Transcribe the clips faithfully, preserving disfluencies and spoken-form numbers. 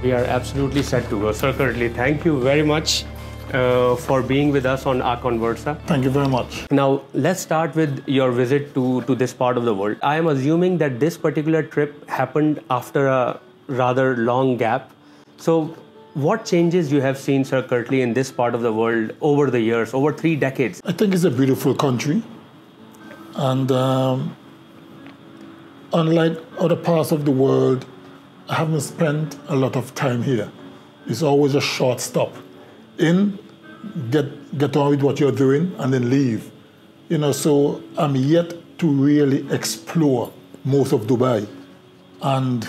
We are absolutely set to go. Sir Curtly, thank you very much uh, for being with us on our Conversa. Thank you very much. Now, let's start with your visit to, to this part of the world. I am assuming that this particular trip happened after a rather long gap. So, what changes you have seen, Sir Curtly, in this part of the world over the years, over three decades? I think it's a beautiful country. And um, unlike other parts of the world, I haven't spent a lot of time here. It's always a short stop. In, get, get on with what you're doing, and then leave. You know, so I'm yet to really explore most of Dubai. And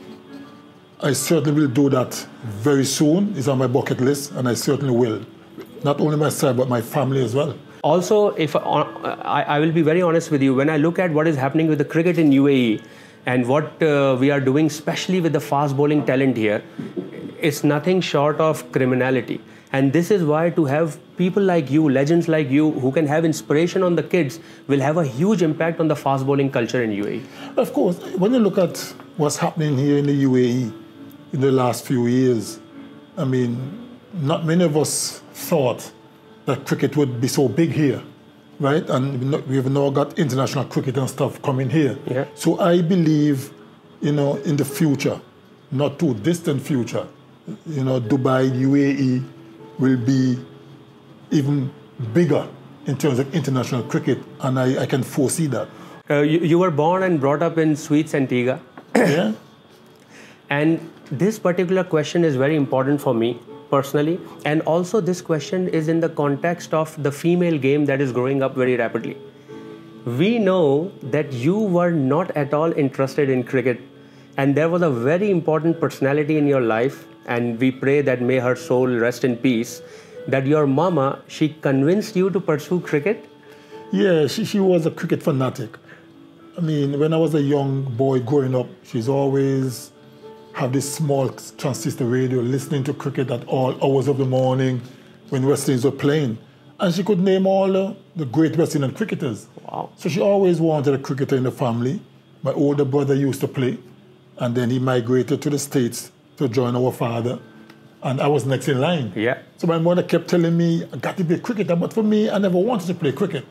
I certainly will do that very soon. It's on my bucket list, and I certainly will. Not only myself, but my family as well. Also, if I, I will be very honest with you, when I look at what is happening with the cricket in U A E and what uh, we are doing, especially with the fast bowling talent here, it's nothing short of criminality. And this is why to have people like you, legends like you, who can have inspiration on the kids, will have a huge impact on the fast bowling culture in U A E. Of course, when you look at what's happening here in the U A E in the last few years, I mean, not many of us thought that cricket would be so big here, right? And we've now got international cricket and stuff coming here. Yeah. So I believe, you know, in the future, not too distant future, you know, Dubai, U A E will be even bigger in terms of international cricket, and I, I can foresee that. Uh, you, you were born and brought up in Sweets, Antigua. Yeah. And this particular question is very important for me personally, and also this question is in the context of the female game that is growing up very rapidly. We know that you were not at all interested in cricket, and there was a very important personality in your life, and we pray that may her soul rest in peace, that your mama, she convinced you to pursue cricket? Yeah, she, she was a cricket fanatic. I mean, when I was a young boy growing up, she's always have this small transistor radio listening to cricket at all hours of the morning when West Indies were playing. And she could name all uh, the great West Indian cricketers. Wow. So she always wanted a cricketer in the family. My older brother used to play, and then he migrated to the States to join our father, and I was next in line. Yeah. So my mother kept telling me, I got to be a cricketer, but for me, I never wanted to play cricket.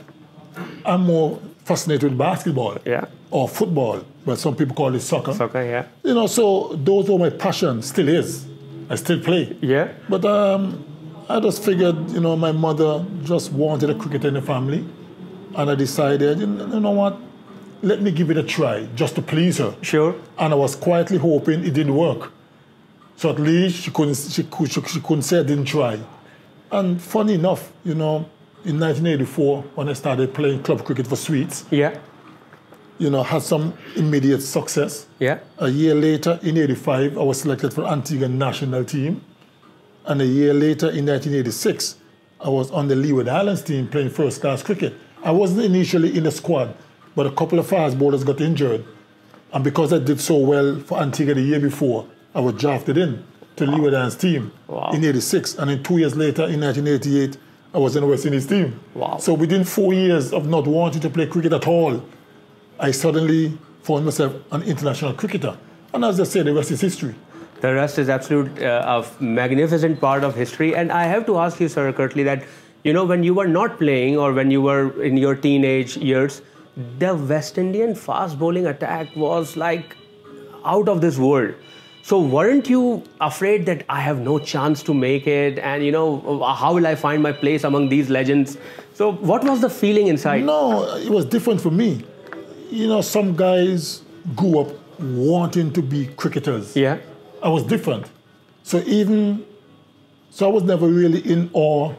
I'm more fascinated with basketball, yeah, or football, but some people call it soccer. Soccer, yeah. You know, so those were my passion, still is. I still play. Yeah. But um, I just figured, you know, my mother just wanted a cricketer in the family, and I decided, you know what, let me give it a try, just to please her. Sure. And I was quietly hoping it didn't work. So at least she couldn't, she, could, she, she couldn't say I didn't try. And funny enough, you know, in nineteen eighty-four, when I started playing club cricket for Sweets, yeah, you know, had some immediate success. Yeah. A year later, in eighty-five, I was selected for Antiguan national team. And a year later, in nineteen eighty-six, I was on the Leeward Islands team playing first-class cricket. I wasn't initially in the squad, but a couple of fast bowlers got injured. And because I did so well for Antigua the year before, I was drafted in to the Leeward Islands team wow. in eighty-six. And then two years later, in nineteen eighty-eight, I was in the West Indies team. Wow. So within four years of not wanting to play cricket at all, I suddenly found myself an international cricketer. And as I say, the rest is history. The rest is absolute uh, a magnificent part of history. And I have to ask you, Sir Curtly, that, you know, when you were not playing or when you were in your teenage years, the West Indian fast bowling attack was like out of this world. So weren't you afraid that I have no chance to make it, and you know, how will I find my place among these legends? So what was the feeling inside? No, it was different for me. You know, some guys grew up wanting to be cricketers. Yeah. I was different. So even, so I was never really in awe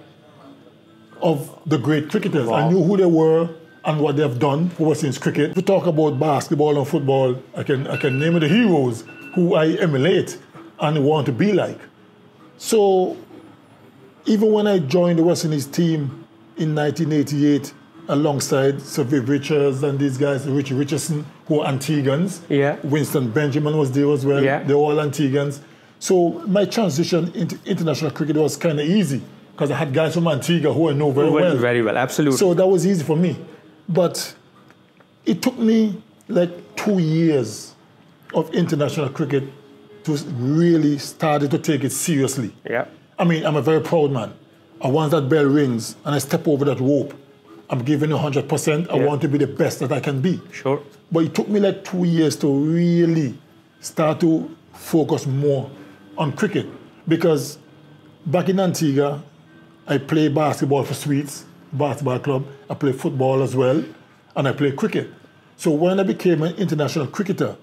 of the great cricketers. Wow. I knew who they were and what they have done for West Indies cricket. If we talk about basketball and football, I can, I can name the heroes who I emulate and want to be like. So even when I joined the West Indies team in nineteen eighty-eight, alongside Sir Viv Richards and these guys, Richie Richardson, who are Antigans. Yeah. Winston Benjamin was there as well. Yeah. They're all Antigans. So my transition into international cricket was kind of easy because I had guys from Antigua who I know very well. Very well, absolutely. So that was easy for me. But it took me like two years of international cricket to really started to take it seriously. Yeah. I mean, I'm a very proud man. And once that bell rings and I step over that rope, I'm giving one hundred percent. I yeah. want to be the best that I can be. Sure. But it took me like two years to really start to focus more on cricket. Because back in Antigua, I played basketball for Sweets, basketball club. I played football as well, and I played cricket. So when I became an international cricketer,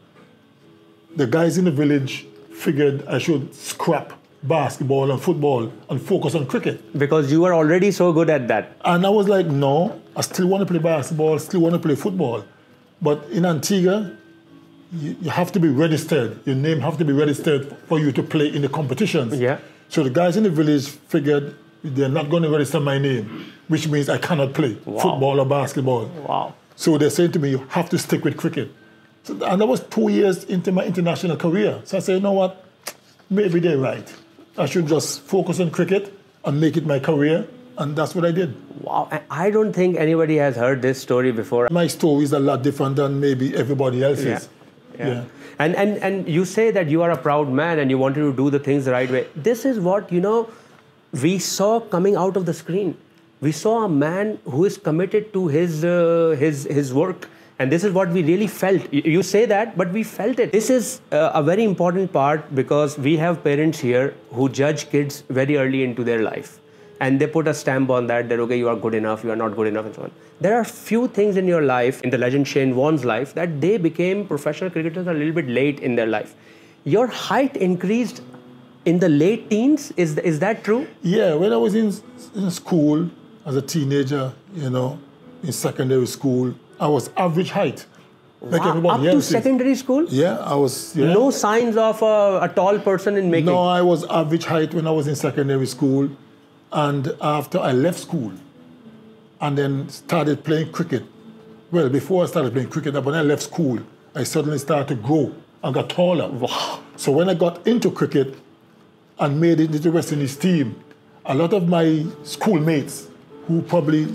the guys in the village figured I should scrap basketball and football and focus on cricket. Because you were already so good at that. And I was like, no, I still want to play basketball, still want to play football. But in Antigua, you, you have to be registered. Your name have to be registered for you to play in the competitions. Yeah. So the guys in the village figured they're not going to register my name, which means I cannot play wow. football or basketball. Wow. So they said to me, you have to stick with cricket. So, and that was two years into my international career. So I said, you know what, maybe they're right. I should just focus on cricket and make it my career. And that's what I did. Wow. I don't think anybody has heard this story before. My story is a lot different than maybe everybody else's. Yeah. Yeah. yeah. And, and, and you say that you are a proud man and you wanted to do the things the right way. This is what, you know, we saw coming out of the screen. We saw a man who is committed to his, uh, his, his work. And this is what we really felt. You say that, but we felt it. This is uh, a very important part because we have parents here who judge kids very early into their life. And they put a stamp on that, that, okay, you are good enough, you are not good enough, and so on. There are few things in your life, in the legend Shane Warne's life, that they became professional cricketers a little bit late in their life. Your height increased in the late teens. Is, is that true? Yeah, when I was in, in school, as a teenager, you know, in secondary school, I was average height. Like wow. everybody Up else to secondary is. school? Yeah, I was. Yeah. No signs of a, a tall person in making? No, I was average height when I was in secondary school. And after I left school and then started playing cricket, well, before I started playing cricket, when I left school, I suddenly started to grow and got taller. Wow. So when I got into cricket and made it into the Westindian team, a lot of my schoolmates who probably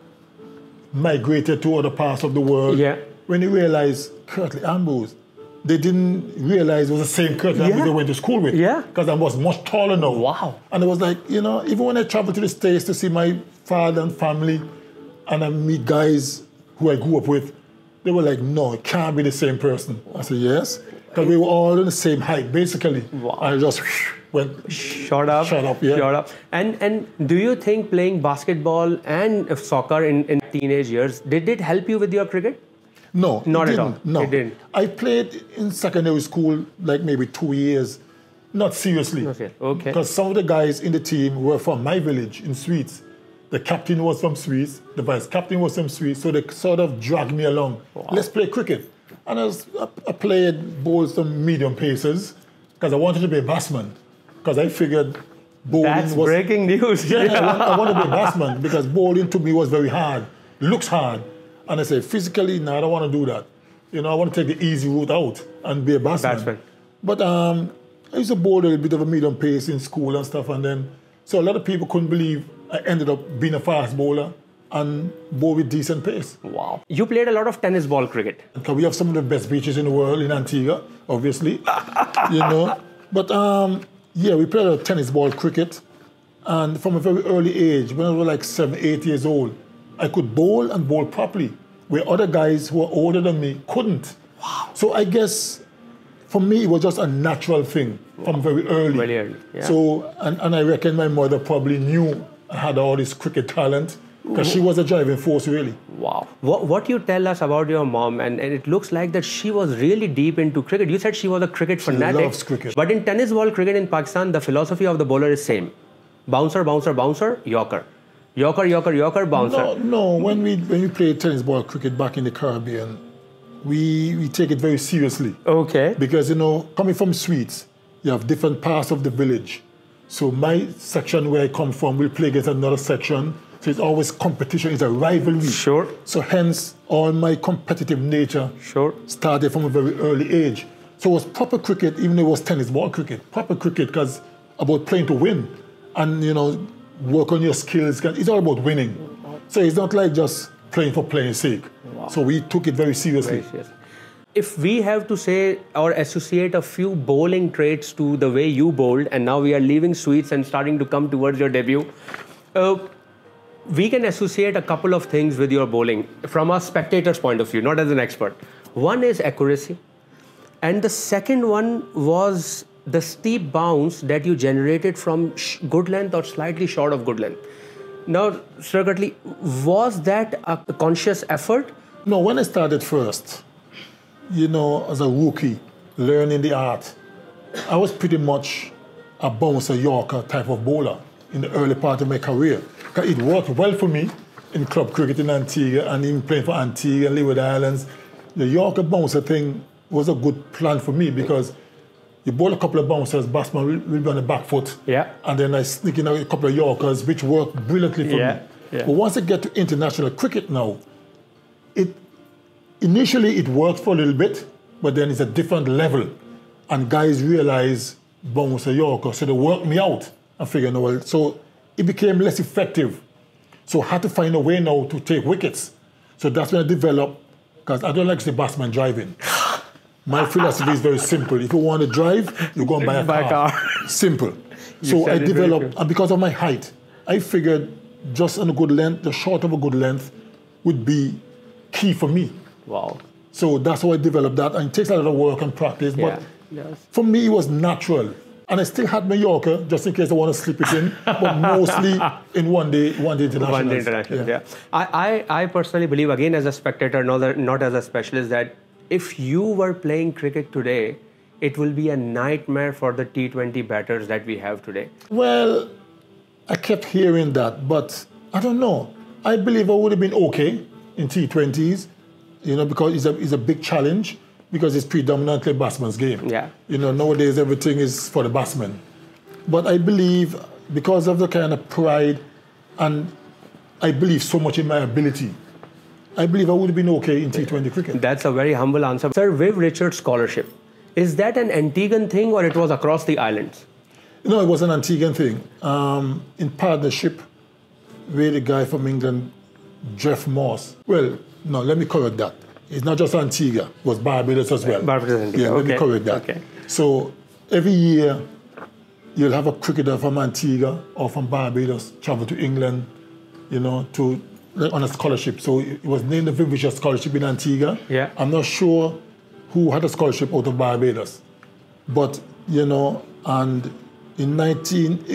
migrated to other parts of the world, yeah. when they realized Curtly, Ambrose, they didn't realize it was the same Curtly yeah. Ambrose they went to school with. Yeah. Because I was much taller now. Wow. And it was like, you know, even when I travel to the States to see my father and family, and I meet guys who I grew up with, they were like, no, it can't be the same person. I said, yes. Because we were all in the same height, basically. Wow. I just went... Shot up. Shot up, yeah. Shot up. And, and do you think playing basketball and soccer in, in teenage years, did it help you with your cricket? No, not it at all. Didn't. No, it didn't. I played in secondary school like maybe two years, not seriously. Okay. Okay. Because some of the guys in the team were from my village in Sweets. The captain was from Sweets. The vice captain was from Sweets. So they sort of dragged me along. Wow. Let's play cricket. And I, was, I played bowled some medium paces because I wanted to be a batsman. Because I figured bowling That's was... breaking news. Yeah, I, want, I wanted to be a batsman because bowling to me was very hard. Looks hard. And I said, physically, no, I don't want to do that. You know, I want to take the easy route out and be a batsman. Batsman. But um, I used to bowl a bit of a medium pace in school and stuff. And then, so a lot of people couldn't believe I ended up being a fast bowler and bowl with decent pace. Wow. You played a lot of tennis ball cricket. Because we have some of the best beaches in the world in Antigua, obviously. You know. But um, yeah, we played a lot of tennis ball cricket. And from a very early age, when I was like seven, eight years old, I could bowl and bowl properly, where other guys who were older than me couldn't. Wow. So I guess for me, it was just a natural thing wow. from very early. Very early, yeah. So, and, and I reckon my mother probably knew I had all this cricket talent, because she was a driving force, really. Wow. What, what you tell us about your mom, and, and it looks like that she was really deep into cricket. You said she was a cricket she fanatic. She loves cricket. But in tennis ball cricket in Pakistan, the philosophy of the bowler is same. Bouncer, bouncer, bouncer, yorker. Yorker, yorker, yorker, bouncer. No, no. When we when we played tennis ball cricket back in the Caribbean, we we take it very seriously. Okay. Because, you know, coming from Sweets, you have different parts of the village. So my section where I come from will play against another section. So it's always competition. It's a rivalry. Sure. So hence, all my competitive nature sure. started from a very early age. So it was proper cricket, even though it was tennis ball cricket. Proper cricket, because about playing to win. And, you know, work on your skills. It's all about winning. So it's not like just playing for playing sake. Wow. So we took it very seriously. Very seriously. if we have to say or associate a few bowling traits to the way you bowled, and now we are leaving sweets and starting to come towards your debut, uh, we can associate a couple of things with your bowling from a spectator's point of view, not as an expert. One is accuracy, and the second one was the steep bounce that you generated from good length or slightly short of good length. Now, Sir Curtly, was that a conscious effort? No, when I started first, you know, as a rookie, learning the art, I was pretty much a bouncer Yorker type of bowler in the early part of my career. It worked well for me in club cricket in Antigua and even playing for Antigua and Leeward Islands. The Yorker bouncer thing was a good plan for me because you bowl a couple of bouncers, batsman will, will be on the back foot. Yeah. And then I sneak in a couple of Yorkers, which worked brilliantly for yeah. me. Yeah. But once I get to international cricket now, it initially it works for a little bit, but then it's a different level. And guys realize bouncer Yorker, so they work me out. I figured, no, well, so it became less effective. So I had to find a way now to take wickets. So that's when I developed, because I don't like the batsman driving. My philosophy is very simple. If you want to drive, you go and buy a buy car. A car. Simple. So I developed, and because of my height, I figured just on a good length, the short of a good length would be key for me. Wow. So that's how I developed that. And it takes a lot of work and practice. Yeah. But Yes. for me, it was natural. And I still had my Yorker, just in case I want to slip it in, but mostly in one day, one day international. One day international, yeah. yeah. I, I, I personally believe, again, as a spectator, not, that, not as a specialist, that if you were playing cricket today, it will be a nightmare for the T twenty batters that we have today. Well, I kept hearing that, but I don't know. I believe I would have been okay in T twenties, you know, because it's a, it's a big challenge, because it's predominantly a batsman's game. Yeah. You know, nowadays everything is for the batsman. But I believe, because of the kind of pride, and I believe so much in my ability, I believe I would have been okay in T twenty cricket. That's a very humble answer. Sir, Viv Richards Scholarship, is that an Antiguan thing or it was across the islands? No, it was an Antiguan thing. Um, in partnership with a guy from England, Jeff Moss. Well, no, let me correct that. It's not just Antigua, it was Barbados as well. Barbados and Antigua. Yeah, let okay. me correct that. Okay. So every year, you'll have a cricketer from Antigua or from Barbados travel to England, you know, to on a scholarship. So it was named the Viv Richards Scholarship in Antigua. Yeah. I'm not sure who had a scholarship out of Barbados. But, you know, and in nineteen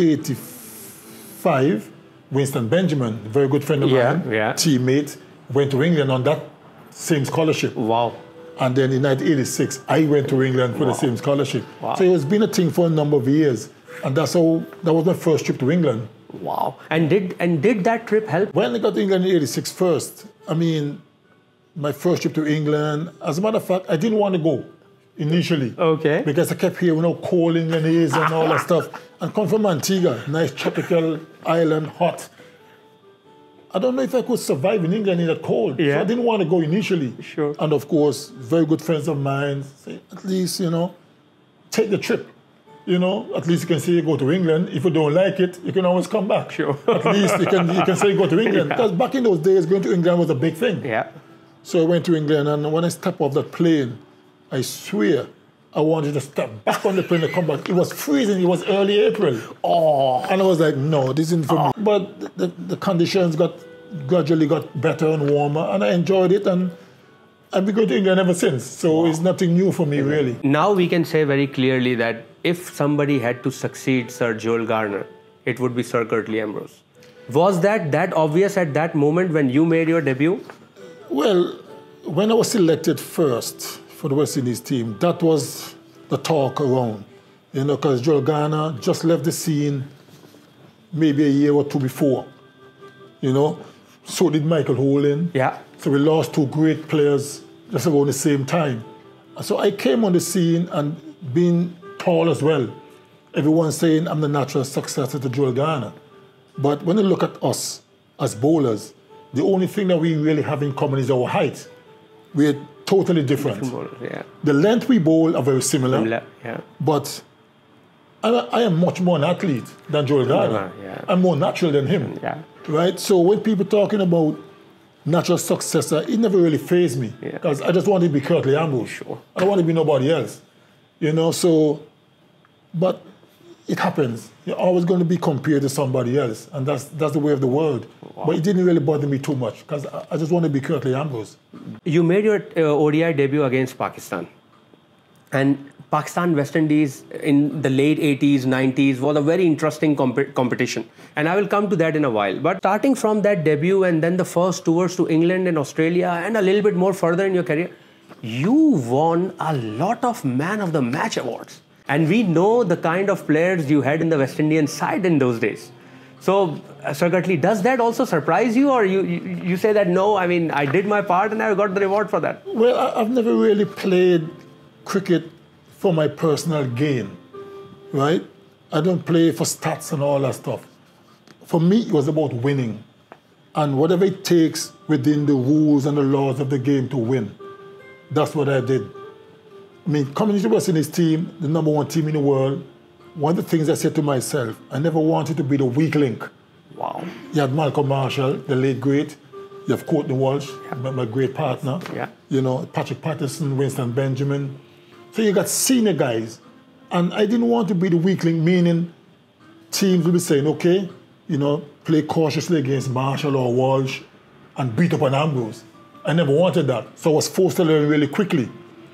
eighty-five, Winston Benjamin, a very good friend of yeah, mine, yeah. teammate, went to England on that same scholarship. Wow. And then in nineteen eighty-six, I went to England for wow. the same scholarship. Wow. So it's been a thing for a number of years. And that's how, that was my first trip to England. Wow. And did and did that trip help? When I got to England in eighty-six first, I mean, my first trip to England, as a matter of fact, I didn't want to go initially. Okay. Because I kept hearing how cold England is and all that stuff. And come from Antigua, nice tropical island, hot. I don't know if I could survive in England in that cold. Yeah. So I didn't want to go initially. Sure. And of course, very good friends of mine say, at least, you know, take the trip. You know, at least you can say you go to England. If you don't like it, you can always come back. Sure. At least you can you can say you go to England. Yeah. Because back in those days, going to England was a big thing. Yeah. So I went to England, and when I stepped off that plane, I swear I wanted to step back on the plane and come back. It was freezing. It was early April. Oh. And I was like, no, this isn't for oh. me. But the, the, the conditions got gradually got better and warmer, and I enjoyed it, and I've been going to England ever since. So wow. it's nothing new for me, really. Now we can say very clearly that if somebody had to succeed Sir Joel Garner, it would be Sir Curtly Ambrose. Was that that obvious at that moment when you made your debut? Well, when I was selected first for the West Indies team, that was the talk around. You know, because Joel Garner just left the scene maybe a year or two before. You know, so did Michael Holding. Yeah. So we lost two great players just around the same time. So I came on the scene and being tall as well. Everyone's saying I'm the natural successor to Joel Garner. But when you look at us as bowlers, the only thing that we really have in common is our height. We're totally different. Yeah. The length we bowl are very similar. Similar, yeah. But I, I am much more an athlete than Joel Garner. Yeah. I'm more natural than him. Yeah. Right? So when people talking about natural successor, it never really fazed me. Because yeah. I just wanted to be Curtly Ambrose. Sure. I don't want to be nobody else. You know, so, but it happens. You're always going to be compared to somebody else. And that's that's the way of the world. Wow. But it didn't really bother me too much because I, I just want to be Curtly Ambrose. You made your uh, O D I debut against Pakistan. And Pakistan West Indies in the late eighties, nineties was a very interesting comp competition. And I will come to that in a while. But starting from that debut and then the first tours to England and Australia and a little bit more further in your career, you won a lot of Man of the Match awards. And we know the kind of players you had in the Westindian side in those days. So, uh, Sir Curtly, does that also surprise you? Or you, you, you say that, no, I mean, I did my part and I got the reward for that? Well, I, I've never really played cricket for my personal gain, right? I don't play for stats and all that stuff. For me, it was about winning. And whatever it takes within the rules and the laws of the game to win, that's what I did. I mean, coming into the West Indies team, the number one team in the world, one of the things I said to myself, I never wanted to be the weak link. Wow. You had Malcolm Marshall, the late great. You have Courtney Walsh, yeah. my, my great partner. Yeah. You know, Patrick Patterson, Winston Benjamin. So you got senior guys. And I didn't want to be the weak link, meaning teams will be saying, okay, you know, play cautiously against Marshall or Walsh and beat up on Ambrose. I never wanted that. So I was forced to learn really quickly.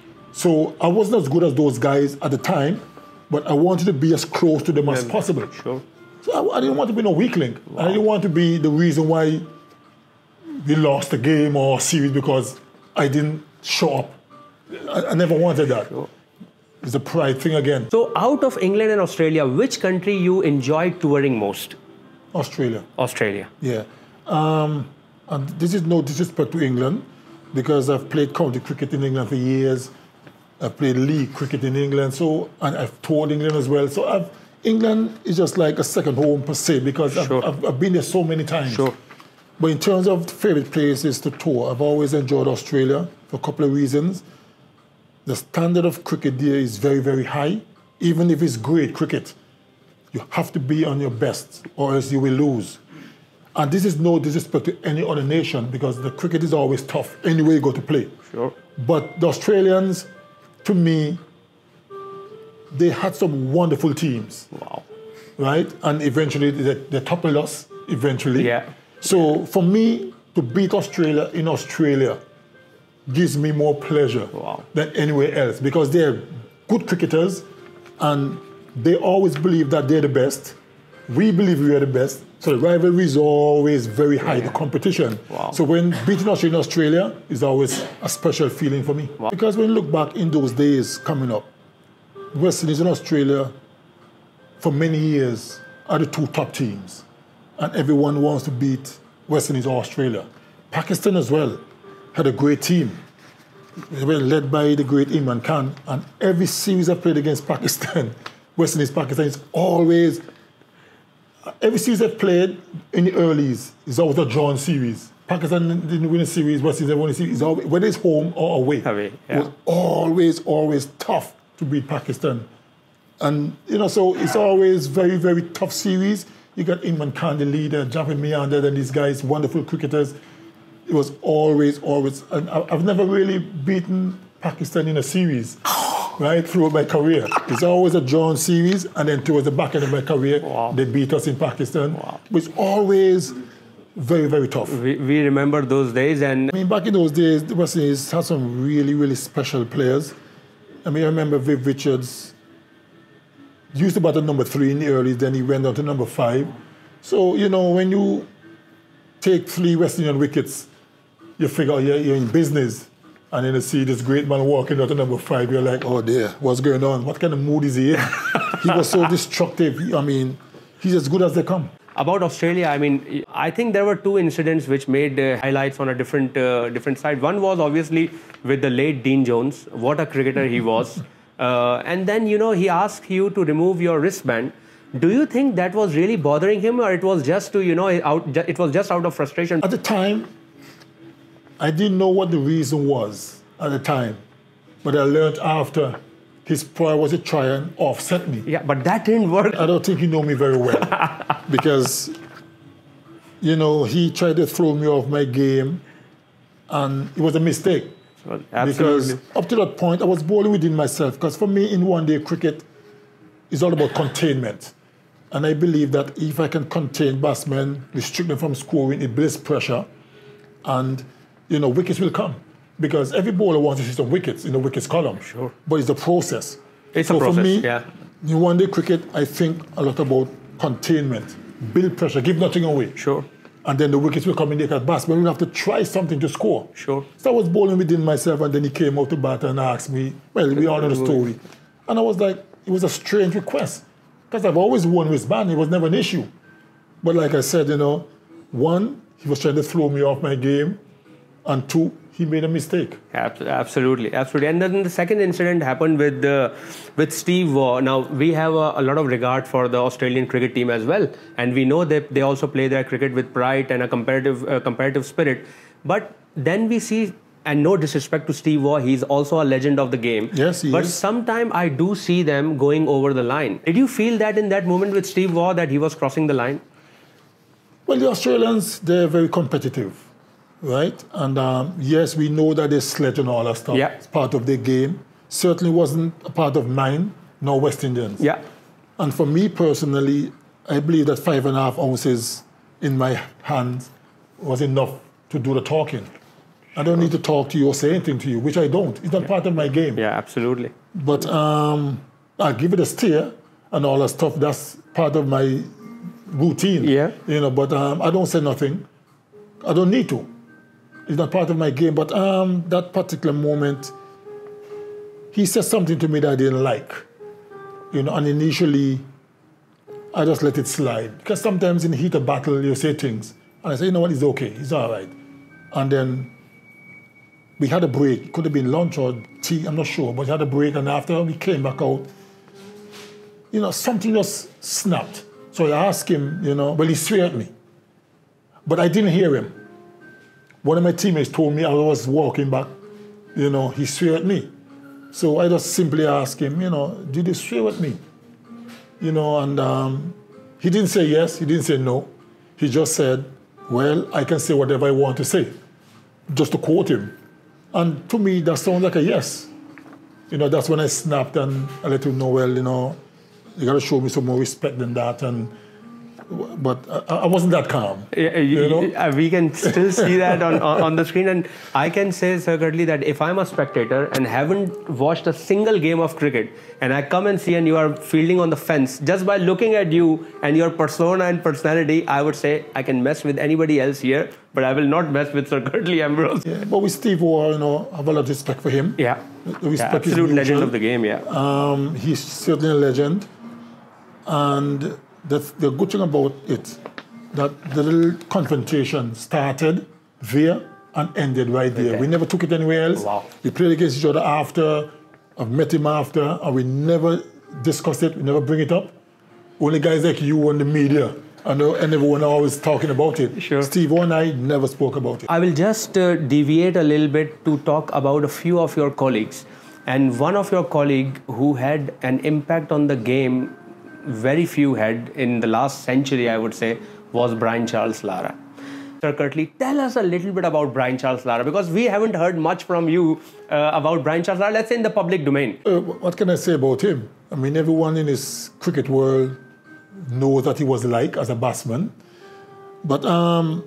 So I wasn't as good as those guys at the time, but I wanted to be as close to them as possible. Sure. So I, I didn't want to be no weak link. Wow. I didn't want to be the reason why we lost the game or series because I didn't show up. I, I never wanted that. Sure. It's a pride thing again. So out of England and Australia, which country you enjoyed touring most? Australia. Australia. Yeah. Um, and this is no disrespect to England because I've played county cricket in England for years. I've played league cricket in England, so and I've toured England as well. So I've, England is just like a second home per se because sure. I've, I've, I've been there so many times. Sure. But in terms of favorite places to tour, I've always enjoyed Australia for a couple of reasons. The standard of cricket there is very, very high. Even if it's great cricket, you have to be on your best or else you will lose. And this is no disrespect to any other nation because the cricket is always tough anywhere you go to play. Sure. But the Australians, to me, they had some wonderful teams. Wow. Right? And eventually they, they toppled us, eventually. Yeah. So for me, to beat Australia in Australia gives me more pleasure wow. than anywhere else because they're good cricketers and they always believe that they're the best. We believe we are the best. So the rivalry is always very high, yeah. the competition. Wow. So when beating Australia in Australia is always a special feeling for me. Wow. Because when you look back in those days coming up, West Indies and Australia for many years are the two top teams. And everyone wants to beat West Indies or Australia. Pakistan as well had a great team. They were led by the great Imran Khan. And every series I played against Pakistan, West Indies, Pakistan, is always... Every series I've played in the earlies is always a drawn series. Pakistan didn't win a series, West Indies won a series. It's always, whether it's home or away, away yeah. it was always, always tough to beat Pakistan. And, you know, so it's always very, very tough series. You got Imran Khan, the leader, Javed Miander, and these guys, wonderful cricketers. It was always, always, and I've never really beaten Pakistan in a series. Right throughout my career. It's always a drawn series, and then towards the back end of my career, wow. they beat us in Pakistan. Wow. It's always very, very tough. We, we remember those days, and I mean, back in those days, the West Indies had some really, really special players. I mean, I remember Viv Richards used to bat at number three in the early, then he went down to number five. So, you know, when you take three West Indian wickets, you figure you're, you're in business. And then you see this great man walking out to number five, you're like, oh dear, what's going on? What kind of mood is he in? He was so destructive. I mean, he's as good as they come. About Australia, I mean, I think there were two incidents which made uh, highlights on a different uh, different side. One was obviously with the late Dean Jones. What a cricketer he was. Uh, and then, you know, he asked you to remove your wristband. Do you think that was really bothering him, or it was just to, you know, out, it was just out of frustration? At the time, I didn't know what the reason was at the time, but I learned after his prayer was to try and offset me. Yeah, but that didn't work. I don't think he knew me very well because, you know, he tried to throw me off my game And it was a mistake. Absolutely. Because up to that point, I was bowling within myself. Because for me, in one-day cricket, it's all about containment. And I believe that if I can contain batsmen, restrict them from scoring, it builds pressure. And, you know, wickets will come. Because every bowler wants to see some wickets in the wickets column. Sure. But it's a process. It's so a process, for me, yeah. in one-day cricket, I think a lot about containment, build pressure, give nothing away. Sure. And then the wickets will come in, they can batsmen will have to try something to score. Sure. So I was bowling within myself, and then he came out to bat and asked me, well, we all know the story. And I was like, it was a strange request. Because I've always won with band, it was never an issue. But like I said, you know, one, he was trying to throw me off my game, and two, he made a mistake. Absolutely, absolutely. And then the second incident happened with uh, with Steve Waugh. Now, we have a, a lot of regard for the Australian cricket team as well. And we know that they also play their cricket with pride and a comparative, uh, comparative spirit. But then we see, and no disrespect to Steve Waugh, he's also a legend of the game. Yes, he but is. sometimes I do see them going over the line. Did you feel that in that moment with Steve Waugh that he was crossing the line? Well, the Australians, they're very competitive. Right? And um, yes, we know that they sledge and all that stuff. Yeah. It's part of their game. Certainly wasn't a part of mine, nor Westindians. Yeah. And for me personally, I believe that five and a half ounces in my hands was enough to do the talking. I don't need to talk to you or say anything to you, which I don't. It's not yeah. part of my game. Yeah, absolutely. But um, I give it a steer and all that stuff. That's part of my routine. Yeah. You know, but um, I don't say nothing. I don't need to. It's not part of my game, but um, that particular moment, he said something to me that I didn't like. You know, and initially, I just let it slide. Because sometimes in the heat of battle, you say things. And I say, you know what, it's okay, it's all right. And then we had a break. It could have been lunch or tea, I'm not sure. But we had a break, and after we came back out, you know, something just snapped. So I asked him, you know, well, he swore at me. But I didn't hear him. One of my teammates told me I was walking back, you know, he swore at me. So I just simply asked him, you know, did you swear at me? You know, and um, he didn't say yes, he didn't say no. He just said, well, I can say whatever I want to say, just to quote him. And to me, that sounds like a yes. You know, that's when I snapped and I let him know, well, you know, you got to show me some more respect than that. And but I, I wasn't that calm. Yeah, you, you know? We can still see that on, on the screen. And I can say, Sir Curtly, that if I'm a spectator and haven't watched a single game of cricket, and I come and see and you are fielding on the fence, just by looking at you and your persona and personality, I would say I can mess with anybody else here, but I will not mess with Sir Curtly Ambrose. Yeah, but with Steve Waugh, you know, I have a lot of respect for him. Yeah, the respect yeah absolute is legend of the game, yeah. Um, he's certainly a legend. And the, the good thing about it, that the little confrontation started there and ended right there. Okay. We never took it anywhere else. Wow. We played against each other after, I've met him after, and we never discussed it, we never bring it up. Only guys like you and the media and, and everyone are always talking about it. Sure. Steve and I never spoke about it. I will just uh, deviate a little bit to talk about a few of your colleagues. And one of your colleagues who had an impact on the game very few had in the last century, I would say, was Brian Charles Lara. Sir Curtly, tell us a little bit about Brian Charles Lara, because we haven't heard much from you uh, about Brian Charles Lara, let's say in the public domain. Uh, what can I say about him? I mean, everyone in his cricket world knows what he was like as a batsman. But um,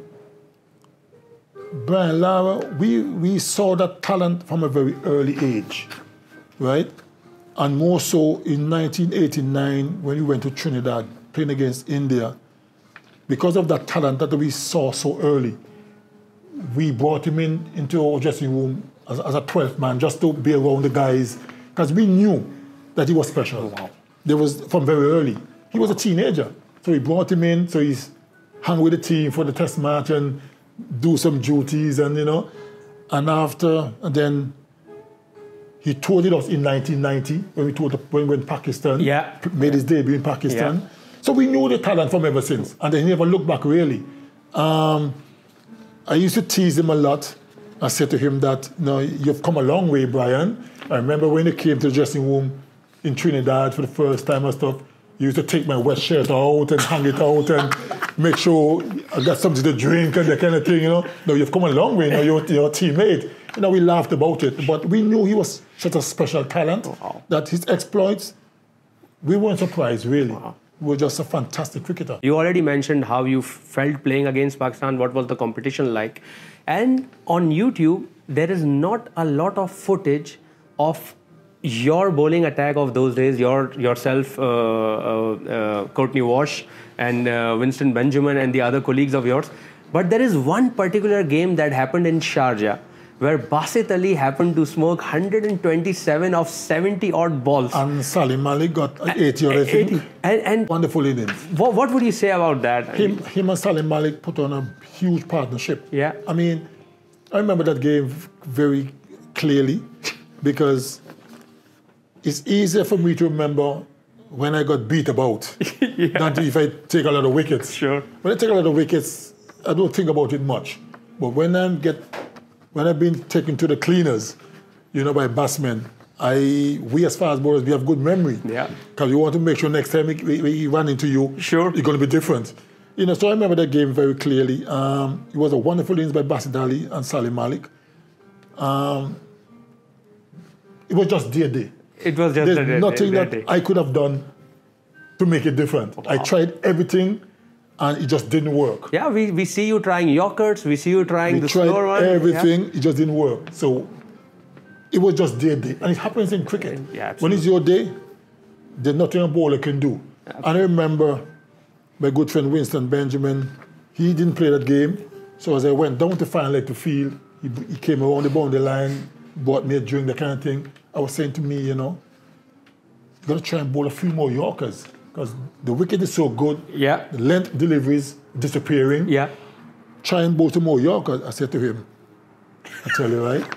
Brian Lara, we, we saw that talent from a very early age, right? And more so in nineteen eighty-nine when we went to Trinidad playing against India. Because of that talent that we saw so early, we brought him in into our dressing room as, as a twelfth man just to be around the guys, because we knew that he was special. Oh, wow. There was from very early. He was a teenager, so we brought him in. So he's hung with the team for the test match and do some duties, and you know, and after and then. He toured with us in nineteen ninety when we toured when we went to Pakistan. Yeah. Made his debut in Pakistan. Yeah. So we knew the talent from ever since. And then he never looked back really. Um, I used to tease him a lot. I said to him that, you know, you've come a long way, Brian. I remember when he came to the dressing room in Trinidad for the first time and stuff, he used to take my wet shirt out and hang it out and make sure I got something to drink and that kind of thing, you know. No, you've come a long way, you know, you're, you're a teammate. You know, we laughed about it, but we knew he was such a special talent wow. that his exploits, we weren't surprised, really. Wow. We were just a fantastic cricketer. You already mentioned how you felt playing against Pakistan, what was the competition like. And on YouTube, there is not a lot of footage of your bowling attack of those days, your yourself, uh, uh, uh, Courtney Walsh and uh, Winston Benjamin and the other colleagues of yours. But there is one particular game that happened in Sharjah where Basit Ali happened to smoke one hundred twenty-seven of seventy odd balls. And Salim Malik got eighty, I think. eighty. And, and wonderful innings. What, what would you say about that? Him, him and Salim Malik put on a huge partnership. Yeah. I mean, I remember that game very clearly because it's easier for me to remember when I got beat about yeah. than if I take a lot of wickets. Sure. When I take a lot of wickets, I don't think about it much. But when I get, when I've been taken to the cleaners, you know, by batsmen, I we as far as bowlers, we have good memory. Yeah. Because we want to make sure next time we, we, we run into you, sure, it's going to be different. You know, so I remember that game very clearly. Um, it was a wonderful innings by Basit Ali and Salim Malik. Um, it was just their day. It was just There's a, nothing a, a, that a, I could have done to make it different. Wow. I tried everything, and it just didn't work. Yeah, we, we see you trying Yorkers, we see you trying we the tried slower one. everything, yeah. It just didn't work. So it was just their day. And it happens in cricket. Yeah, when it's your day, there's nothing a bowler can do. Absolutely. And I remember my good friend Winston Benjamin, he didn't play that game. So as I went down to final leg to field, he, he came around the boundary line, bought me a drink, that kind of thing. I was saying to me, you know, you've got to try and bowl a few more Yorkers because the wicket is so good. Yeah. The length deliveries disappearing. Yeah. Try and bowl some more Yorkers. I said to him, I tell you, right?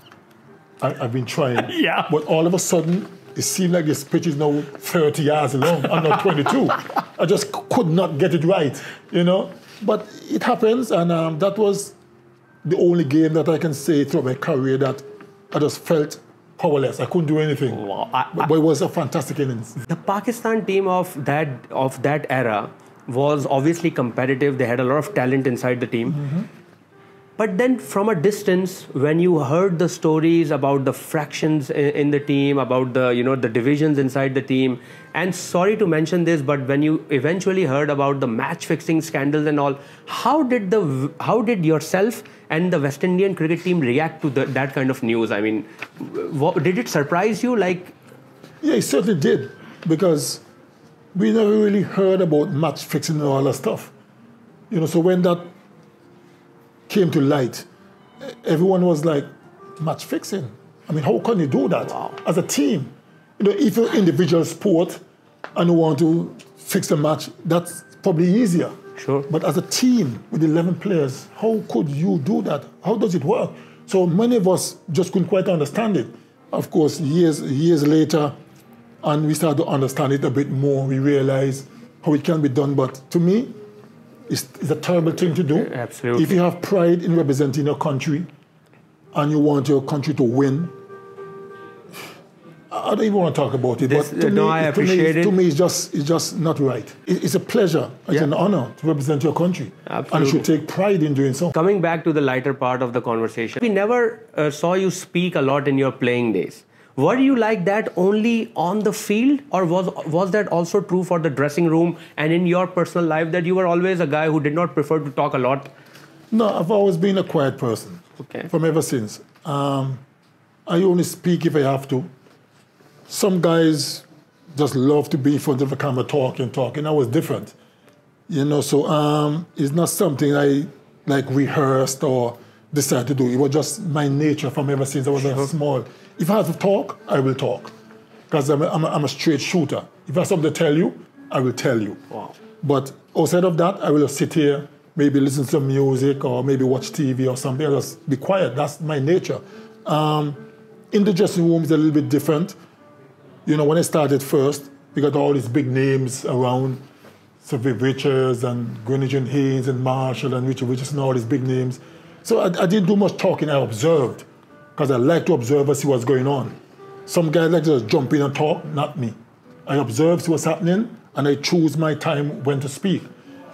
I, I've been trying. Yeah. But all of a sudden, it seemed like this pitch is now thirty yards long. I'm not twenty-two. I just could not get it right, you know? But it happens, and um, that was the only game that I can say throughout my career that I just felt powerless. I couldn't do anything. Wow. I, but, but it was a fantastic innings. The Pakistan team of that of that era was obviously competitive. They had a lot of talent inside the team. Mm-hmm. But then from a distance, when you heard the stories about the fractions in, in the team, about the, you know, the divisions inside the team, and sorry to mention this, but when you eventually heard about the match fixing scandals and all, how did the how did yourself and the West Indian cricket team react to the, that kind of news? I mean, what, did it surprise you? Like, yeah, it certainly did, because we never really heard about match fixing and all that stuff. You know, so when that came to light, everyone was like, match fixing? I mean, how can you do that? Wow. As a team? You know, if you're individual sport and you want to fix a match, that's probably easier. Sure. But as a team with eleven players, how could you do that? How does it work? So many of us just couldn't quite understand it. Of course, years, years later, and we started to understand it a bit more, we realized how it can be done. But to me, It's, it's a terrible thing to do. Absolutely. If you have pride in representing your country and you want your country to win, I don't even want to talk about it. This, but to no, me, I to appreciate me, it. To me, it's just, it's just not right. It, it's a pleasure, it's yeah. an honor to represent your country. Absolutely. And you should take pride in doing so. Coming back to the lighter part of the conversation, we never uh, saw you speak a lot in your playing days. Were you like that only on the field, or was was that also true for the dressing room and in your personal life, that you were always a guy who did not prefer to talk a lot? No, I've always been a quiet person. Okay. From ever since. Um, I only speak if I have to. Some guys just love to be in front of the camera talking, talking. I was different. You know, so um, it's not something I like rehearsed or decided to do. It was just my nature from ever since I was sure. small. If I have to talk, I will talk. Because I'm, I'm, I'm a straight shooter. If I have something to tell you, I will tell you. Wow. But outside of that, I will just sit here, maybe listen to some music or maybe watch T V or something. I'll just be quiet. That's my nature. Um, in the dressing room, it's a little bit different. You know, when I started first, we got all these big names around. So Viv Richards and Greenwich and Haynes and Marshall and Richard Richards and all these big names. So I, I didn't do much talking, I observed. Because I like to observe and see what's going on. Some guys like to just jump in and talk, not me. I observe, see what's happening, and I choose my time when to speak.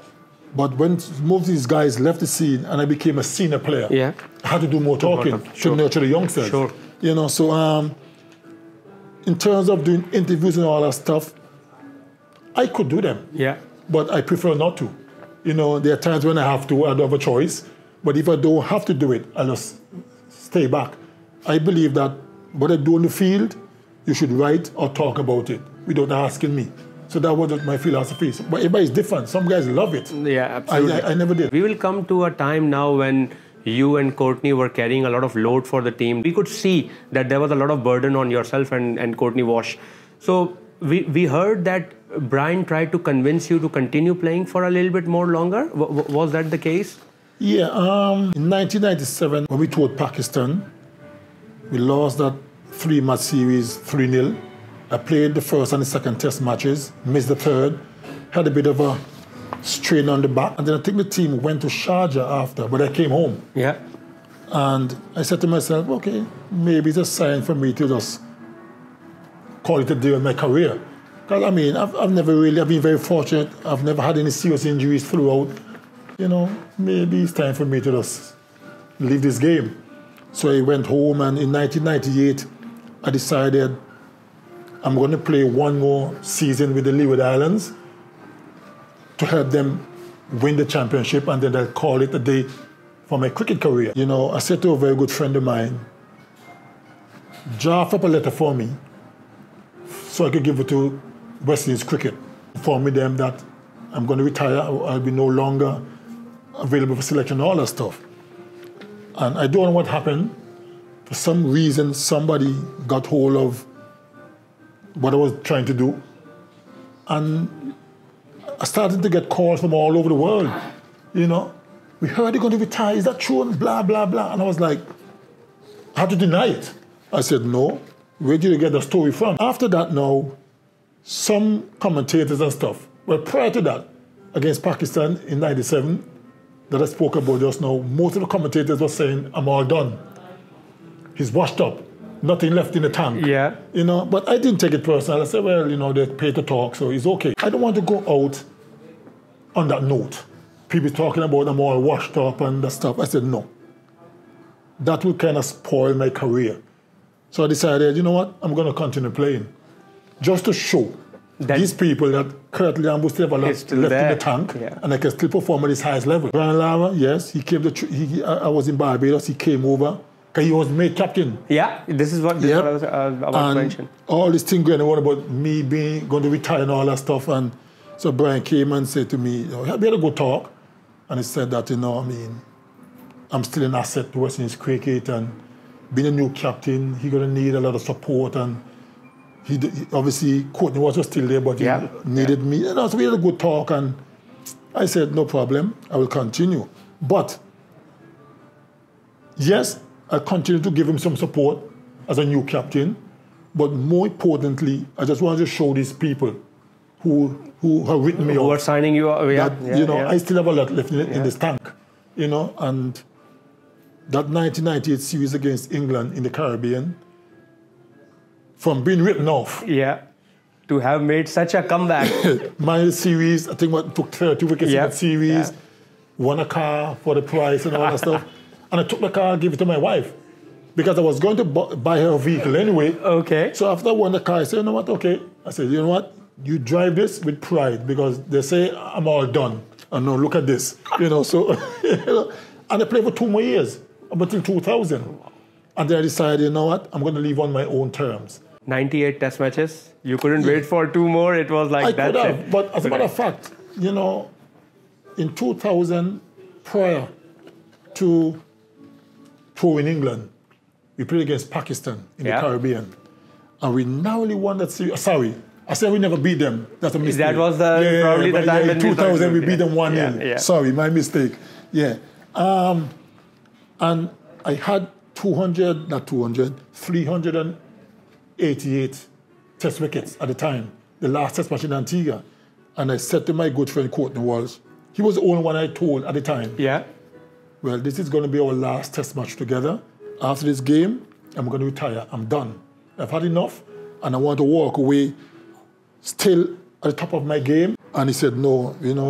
But when most of these guys left the scene and I became a senior player, yeah. I had to do more talking Sure. to nurture the youngsters. Sure. You know, so um, in terms of doing interviews and all that stuff, I could do them. Yeah. But I prefer not to. You know, there are times when I have to, I don't have a choice. But if I don't have to do it, I'll just stay back. I believe that what I do in the field, you should write or talk about it without asking me. So that was my philosophy. But everybody's different. Some guys love it. Yeah, absolutely. I, I, I never did. We will come to a time now when you and Courtney were carrying a lot of load for the team. We could see that there was a lot of burden on yourself and, and Courtney Walsh. So we, we heard that Brian tried to convince you to continue playing for a little bit more longer. W- was that the case? Yeah. Um, in nineteen ninety-seven, when we toured Pakistan, we lost that three-match series three nil. I played the first and the second test matches, missed the third, had a bit of a strain on the back. And then I think the team went to Sharjah after, but I came home. Yeah. And I said to myself, okay, maybe it's a sign for me to just call it a day in my career. Because, I mean, I've, I've never really, I've been very fortunate. I've never had any serious injuries throughout. You know, maybe it's time for me to just leave this game. So I went home, and in nineteen ninety-eight, I decided I'm going to play one more season with the Leeward Islands to help them win the championship, and then I'll call it a day for my cricket career. You know, I said to a very good friend of mine, draft up a letter for me so I could give it to Westindian Cricket, inform me them that I'm going to retire, I'll be no longer available for selection, all that stuff. And I don't know what happened. For some reason, somebody got hold of what I was trying to do. And I started to get calls from all over the world. You know, we heard you're going to retire, is that true? And blah, blah, blah. And I was like, I had to deny it. I said, no, where did you get the story from? After that now, some commentators and stuff, well, prior to that, against Pakistan in ninety-seven, that I spoke about just now, most of the commentators were saying, I'm all done. He's washed up. Nothing left in the tank. Yeah. You know, but I didn't take it personal. I said, well, you know, they pay to talk, so it's okay. I don't want to go out on that note. People talking about I'm all washed up and that stuff. I said, no. That would kind of spoil my career. So I decided, you know what, I'm going to continue playing. Just to show that these people that Curtly Ambrose still have a lot left there. in the tank, yeah. and I can still perform at his highest level. Brian Lara, yes, he came to, he, I was in Barbados, he came over. He was made captain. Yeah, this is what, this yep. is what I was uh, about and to mention. All this thing going on about me being going to retire and all that stuff. And so Brian came and said to me, you know, we had a good talk. And he said that, you know, I mean, I'm still an asset to Westindian cricket, and being a new captain, he's going to need a lot of support. And he, he obviously, Courtney was still there, but yeah. he needed yeah. me. And so we had a good talk. And I said, no problem, I will continue. But, yes, I continue to give him some support as a new captain, but more importantly, I just wanted to show these people who who have written me who off. Who are signing you up, yeah. That, yeah you know, yeah. I still have a lot left in, yeah. in this tank, you know, and that nineteen ninety-eight series against England in the Caribbean, from being written off. Yeah, to have made such a comeback. My series, I think what took thirty wickets yeah. in that series, yeah. won a car for the price and all that stuff. And I took the car and gave it to my wife because I was going to buy her a vehicle anyway. Okay. So after I won the car, I said, you know what, okay. I said, you know what, you drive this with pride because they say I'm all done. And now look at this. You know, so, you know, and I played for two more years, up until two thousand. And then I decided, you know what, I'm going to leave on my own terms. ninety-eight test matches. You couldn't yeah. wait for two more. It was like I that's could have, it. But as a matter of fact, you know, in two thousand, prior to in England, we played against Pakistan in yeah. the Caribbean, and we narrowly won that series. Sorry, I said we never beat them. That's a mistake. That was the yeah, probably yeah, the time yeah, when in two thousand we beat them one nil. Yeah, yeah. Sorry, my mistake. Yeah, um, and I had two hundred, not two hundred, three hundred eighty-eight test wickets at the time. The last test match in Antigua, and I said to my good friend Courtney Walsh, he was the only one I told at the time. Yeah. Well, this is going to be our last test match together. After this game, I'm going to retire. I'm done. I've had enough, and I want to walk away still at the top of my game. And he said, no, you know,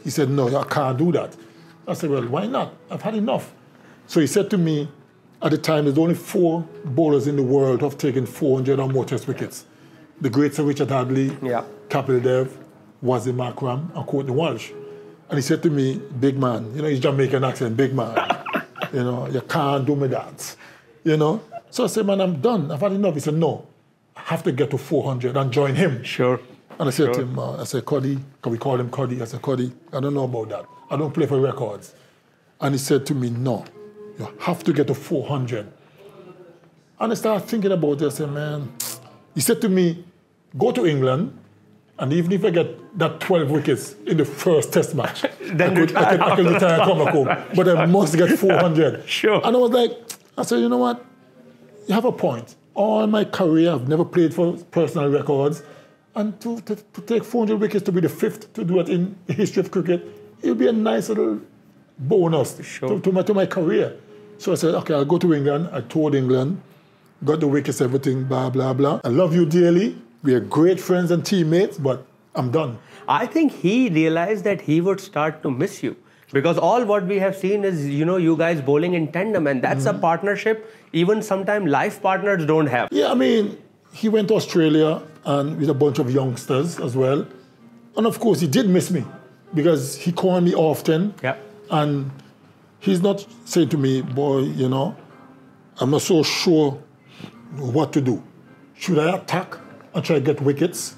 He said, no, I can't do that. I said, well, why not? I've had enough. So he said to me, at the time, there's only four bowlers in the world who have taken four hundred or more test wickets. The great Sir Richard Hadley, yeah. Kapil Dev, Wasim Akram, and Courtney Walsh. And he said to me, big man, you know, his Jamaican accent, big man, you know, you can't do me that, you know. So I said, man, I'm done. I've had enough. He said, no, I have to get to four hundred and join him. Sure. And I said sure. to him, uh, I said, Cuddy, can we call him Cuddy? I said, Cuddy, I don't know about that. I don't play for records. And he said to me, no, you have to get to four hundred. And I started thinking about it. I said, man, he said to me, go to England, and even if I get that twelve wickets in the first test match, then I could, I could, I could retire and come back home. But I must get four hundred. Sure. And I was like, I said, you know what? You have a point. All my career, I've never played for personal records. And to, to, to take four hundred wickets to be the fifth to do it in the history of cricket, it would be a nice little bonus sure. to, to, my, to my career. So I said, okay, I'll go to England. I toured England, got the wickets, everything, blah, blah, blah. I love you dearly. We are great friends and teammates, but I'm done. I think he realized that he would start to miss you. Because all what we have seen is, you know, you guys bowling in tandem, and that's mm-hmm. a partnership even sometimes life partners don't have. Yeah, I mean, he went to Australia and with a bunch of youngsters as well. And of course, he did miss me because he called me often. Yeah. And he's not saying to me, boy, you know, I'm not so sure what to do. Should I attack and try to get wickets?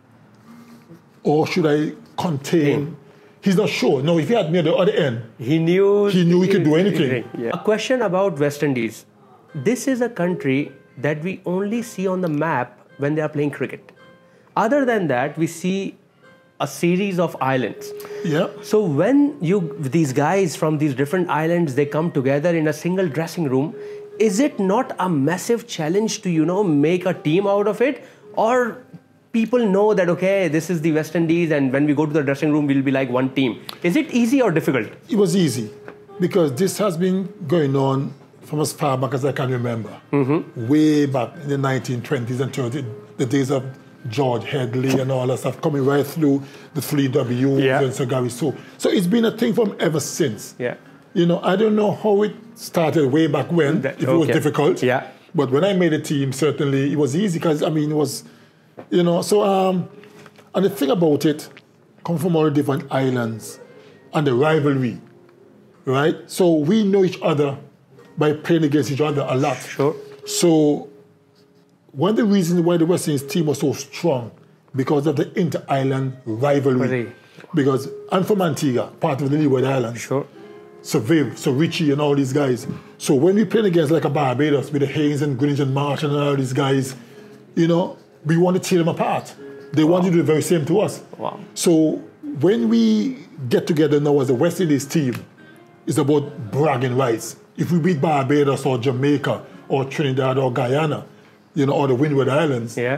Or should I contain? Mm. He's not sure. No, if he had me at the other end, he knew he knew he could do anything. Yeah. A question about West Indies. This is a country that we only see on the map when they are playing cricket. Other than that, we see a series of islands. Yeah. So when you these guys from these different islands, they come together in a single dressing room, is it not a massive challenge to, you know, make a team out of it? Or people know that, okay, this is the West Indies, and when we go to the dressing room, we'll be like one team. Is it easy or difficult? It was easy because this has been going on from as far back as I can remember. Mm-hmm. Way back in the nineteen twenties and thirties, the days of George Headley and all that stuff, coming right through the three W's yeah. and Sir Gary So. So it's been a thing from ever since. Yeah. You know, I don't know how it started way back when, that, if okay. it was difficult. Yeah. But when I made a team, certainly it was easy because, I mean, it was, you know, so, um, and the thing about it, come from all the different islands and the rivalry, right? So we know each other by playing against each other a lot. Sure. So one of the reasons why the West Indies team was so strong, because of the inter-island rivalry. Really? Because I'm from Antigua, part of the Leeward Islands. Sure. So Viv, so Richie and all these guys. So when we played against like a Barbados with the Haynes and Greenwich and Marsh and all these guys, you know, we want to tear them apart. They wow. want to do the very same to us. Wow. So when we get together now as a West Indies team, it's about bragging rights. If we beat Barbados or Jamaica or Trinidad or Guyana, you know, or the Windward Islands, yeah.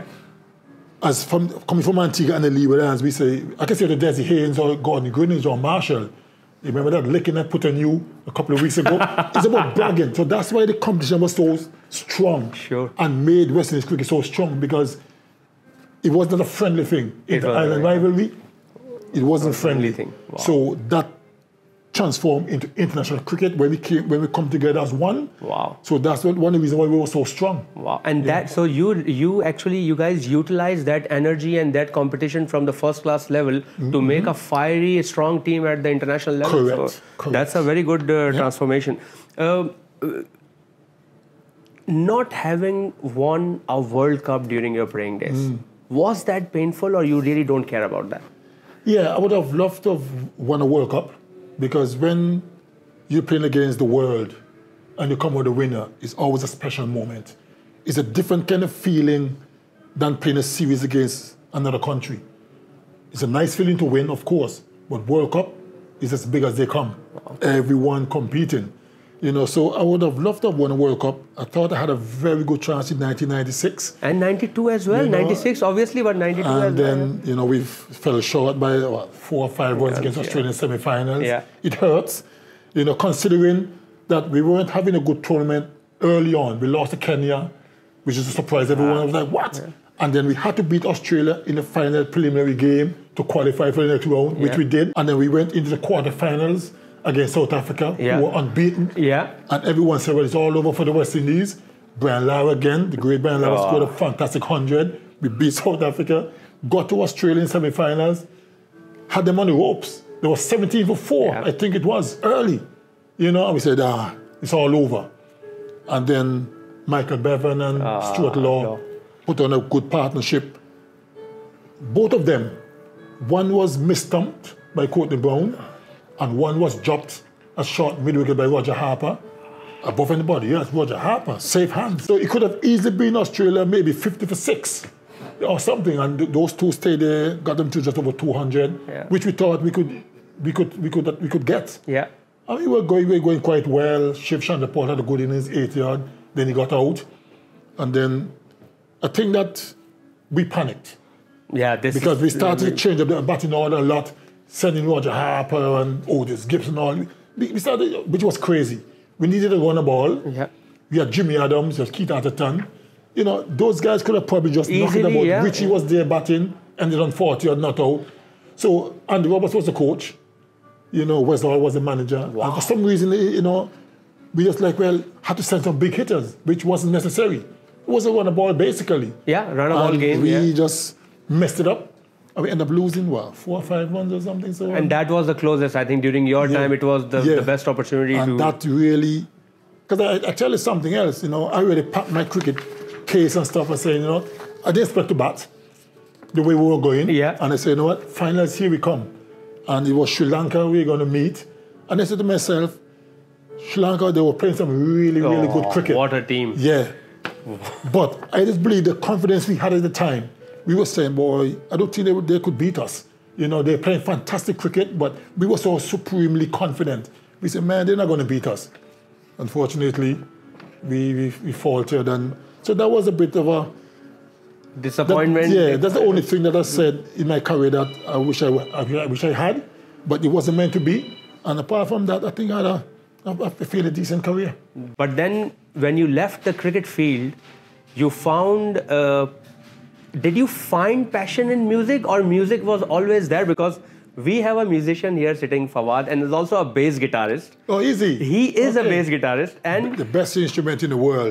as from coming from Antigua and the Leeward Islands, we say, I can say the Desi Haynes or Gordon Greenwich or Marshall. You remember that licking I put on you a couple of weeks ago? It's about bragging. So that's why the competition was so strong. Sure. And made West Indies cricket so strong because it wasn't a friendly thing. In the island rivalry, it wasn't friendly. Thing. Wow. So that transformed into international cricket when we came, when we come together as one. Wow. So that's what, one of the reasons why we were so strong. Wow. And yeah. that, so you you actually, you guys utilize that energy and that competition from the first class level mm-hmm. to make a fiery, strong team at the international level. Correct. So Correct. That's a very good uh, yeah. transformation. Uh, not having won a World Cup during your playing days, mm. was that painful or you really don't care about that? Yeah, I would have loved to have won a World Cup. Because when you're playing against the world and you come with a winner, it's always a special moment. It's a different kind of feeling than playing a series against another country. It's a nice feeling to win, of course, but World Cup is as big as they come. Wow. Everyone competing. You know, so I would have loved to have won a World Cup. I thought I had a very good chance in nineteen ninety-six. And ninety-two as well. You know, ninety-six, obviously, but ninety-two and as well. And then, you know, we fell short by what, four or five runs against Australia in semi-finals. Yeah. It hurts, you know, considering that we weren't having a good tournament early on. We lost to Kenya, which is a surprise. Everyone ah. was like, what? Yeah. And then we had to beat Australia in the final preliminary game to qualify for the next round, which yeah. we did. And then we went into the quarterfinals against South Africa, yeah. who were unbeaten. Yeah. And everyone said, well, it's all over for the West Indies. Brian Lara again, the great Brian Lara, oh. scored a fantastic hundred. We beat South Africa, got to Australia in semi-finals, had them on the ropes. There was seventeen for four, yeah. I think it was, early. You know, and we said, ah, it's all over. And then Michael Bevan and uh, Stuart Law no. put on a good partnership. Both of them, one was mistumped by Courtney Brown, and one was dropped a short mid-wicket by Roger Harper. Above anybody, yes, Roger Harper, safe hands. So it could have easily been Australia, maybe fifty for six or something, and th those two stayed there, got them to just over two hundred, yeah. which we thought we could, we could, we could, we could get. Yeah. I mean, we were going, we were going quite well. Shiv Chandrapal had a good innings, eight yard. Then he got out, and then I think that we panicked. Yeah, this because is, we started to change up the batting order a lot, sending Roger Harper and Otis Gibson all. We started, which was crazy. We needed to run a ball. Yeah. We had Jimmy Adams, just Keith Atherton. You know, those guys could have probably just knocked it about. Yeah. Richie yeah. was there batting, ended on forty or not out. So Andy Roberts was the coach. You know, Westall was the manager. Wow. And for some reason, you know, we just like, well, had to send some big hitters, which wasn't necessary. It was a run a ball, basically. Yeah, run a ball and game. We yeah. just messed it up. And we ended up losing, what, four or five runs or something? So and that was the closest. I think during your yeah. time, it was the, yeah. the best opportunity and to... And that really... Because I, I tell you something else, you know, I really packed my cricket case and stuff and saying, you know, I didn't expect to bat the way we were going. Yeah. And I said, you know what, finals, here we come. And it was Sri Lanka we were going to meet. And I said to myself, Sri Lanka, they were playing some really, really oh, good cricket. What a team. Yeah. But I just believe the confidence we had at the time, we were saying, boy, I don't think they, would, they could beat us. You know, they're playing fantastic cricket, but we were so supremely confident. We said, man, they're not going to beat us. Unfortunately, we, we, we faltered. And so that was a bit of a... disappointment. That, yeah, that's the only thing that I said in my career that I wish I, I wish I had, but it wasn't meant to be. And apart from that, I think I had a, a fairly decent career. But then, when you left the cricket field, you found... Uh, did you find passion in music, or music was always there? Because we have a musician here sitting, Fawad, and is also a bass guitarist. Oh, easy. He is okay. a bass guitarist. And the best instrument in the world.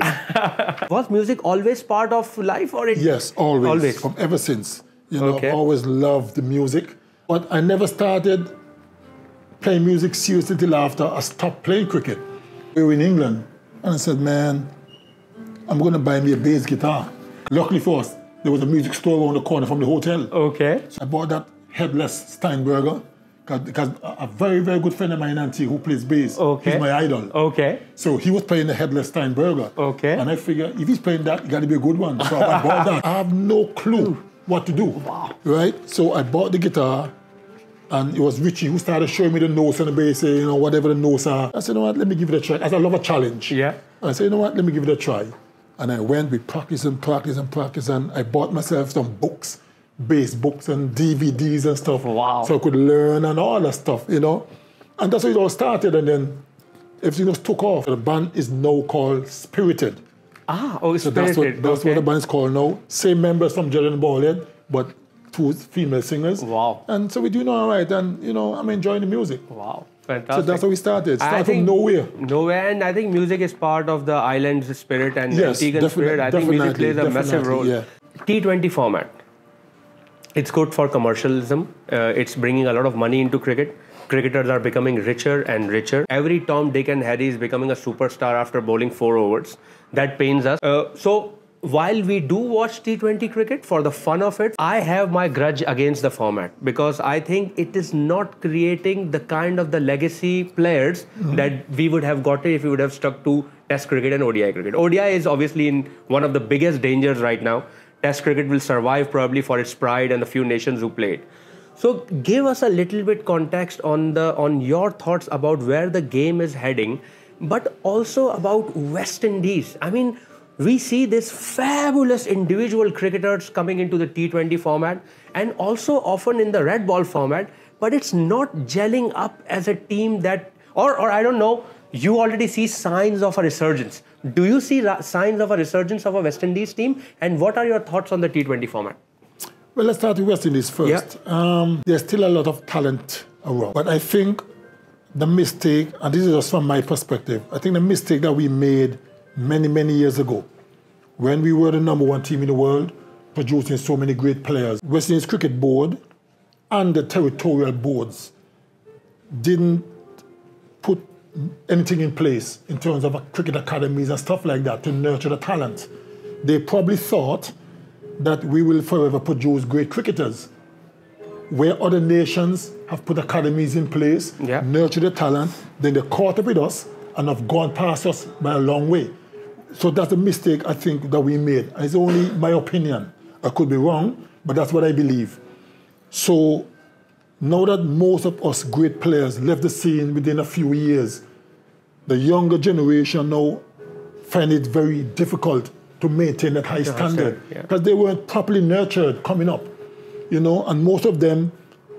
Was music always part of life? Or it... Yes, always. Always. From ever since. You know, okay. always loved the music. But I never started playing music seriously till after I stopped playing cricket. We were in England, and I said, man, I'm going to buy me a bass guitar. Luckily for us, there was a music store around the corner from the hotel. Okay. So I bought that headless Steinberger, because a very, very good friend of mine, Auntie, who plays bass, okay. he's my idol. Okay. So he was playing the headless Steinberger. Okay. And I figured, if he's playing that, it got to be a good one. So I bought that. I have no clue what to do. Wow. Right? So I bought the guitar, and it was Richie who started showing me the notes on the bass, you know, whatever the notes are. I said, you know what, let me give it a try. As I love a challenge. Yeah. And I said, you know what, let me give it a try. And I went, we practiced and practiced and practiced, and I bought myself some books, bass books and D V Ds and stuff. Wow. So I could learn and all that stuff, you know. And that's how it all started, and then everything just took off. The band is now called Spirited. Ah, oh, so Spirited. That's, what, that's okay. what the band is called now. Same members from Jelly and Ballhead, but two female singers. Wow. And so we're doing all right, and, you know, I'm enjoying the music. Wow. Fantastic. So that's how we started. Started from nowhere. Nowhere, and I think music is part of the island's spirit and yes, the Antiguan spirit. I think music plays a massive role. Yeah. T twenty format. It's good for commercialism. Uh, it's bringing a lot of money into cricket. Cricketers are becoming richer and richer. Every Tom, Dick and Harry is becoming a superstar after bowling four overs. That pains us. Uh, so while we do watch T twenty cricket for the fun of it, I have my grudge against the format, because I think it is not creating the kind of the legacy players mm-hmm. that we would have gotten if we would have stuck to Test cricket and O D I cricket. O D I is obviously in one of the biggest dangers right now. Test cricket will survive probably for its pride and the few nations who play it. So give us a little bit context on the on your thoughts about where the game is heading, but also about West Indies. I mean, we see this fabulous individual cricketers coming into the T twenty format, and also often in the red ball format, but it's not gelling up as a team that, or, or I don't know, you already see signs of a resurgence. Do you see signs of a resurgence of a West Indies team? And what are your thoughts on the T twenty format? Well, let's start with West Indies first. Yeah. Um, there's still a lot of talent around. But I think the mistake, and this is just from my perspective, I think the mistake that we made many, many years ago, when we were the number one team in the world, producing so many great players, West Indies Cricket Board and the territorial boards didn't put anything in place in terms of cricket academies and stuff like that to nurture the talent. They probably thought that we will forever produce great cricketers, where other nations have put academies in place, yeah. nurture the talent, then they caught up with us and have gone past us by a long way. So that's a mistake I think that we made. It's only my opinion. I could be wrong, but that's what I believe. So now that most of us great players left the scene within a few years, the younger generation now find it very difficult to maintain that high standard because yeah. they weren't properly nurtured coming up, you know, and most of them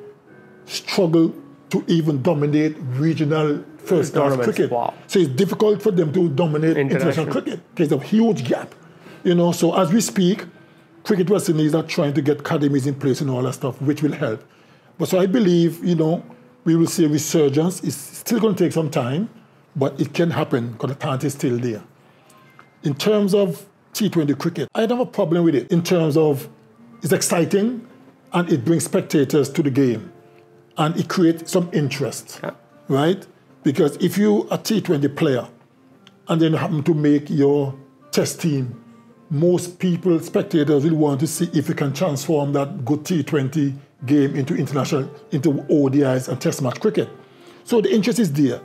struggle to even dominate regional first-class cricket. Wow. So it's difficult for them to dominate international, international cricket. There's a huge gap, you know. So as we speak, Cricket West Indies are trying to get academies in place and all that stuff, which will help. But so I believe, you know, we will see a resurgence. It's still going to take some time, but it can happen because the talent is still there. In terms of T twenty cricket, I don't have a problem with it in terms of it's exciting and it brings spectators to the game and it creates some interest, yeah. right? Because if you're a T twenty player and then happen to make your test team, most people, spectators, will want to see if you can transform that good T twenty game into international, into O D Is and test match cricket. So the interest is there.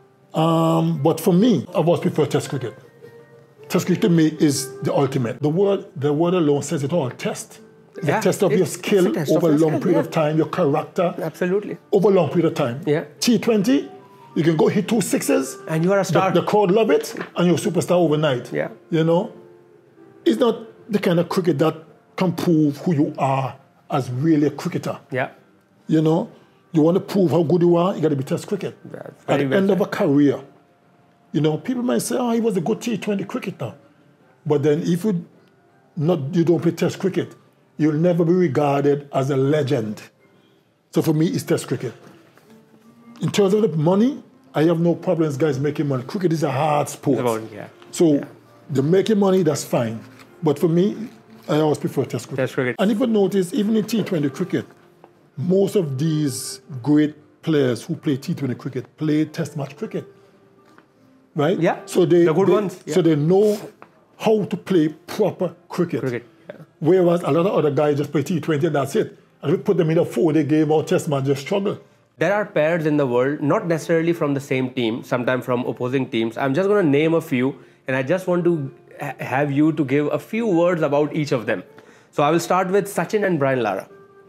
Um, but for me, I've always preferred test cricket. Test cricket to me is the ultimate. The word, the word alone says it all, test. It's yeah, a test of your skill over a long skill, period yeah. of time, your character. Absolutely. Over a long period of time. Yeah. T twenty, you can go hit two sixes. And you are a star. The, the crowd love it, and you're a superstar overnight. Yeah. You know? It's not the kind of cricket that can prove who you are as really a cricketer. Yeah. You know? You want to prove how good you are, you got to be test cricket. At the end of a career, you know, people might say, oh, he was a good T twenty cricketer. But then if you, not, you don't play test cricket, you'll never be regarded as a legend. So for me, it's test cricket. In terms of the money, I have no problems guys making money. Cricket is a hard sport. About, yeah. So yeah. the making money, that's fine. But for me, I always prefer test cricket. Test cricket. And if you notice, even in T twenty cricket, most of these great players who play T twenty cricket play test match cricket. Right? Yeah, so they, the good they, ones. Yeah. So they know how to play proper cricket. Cricket. Yeah. Whereas a lot of other guys just play T twenty and that's it. And we put them in a four-day game or test match, just struggle. There are pairs in the world, not necessarily from the same team, sometimes from opposing teams. I'm just going to name a few, and I just want to ha have you to give a few words about each of them. So I will start with Sachin and Brian Lara.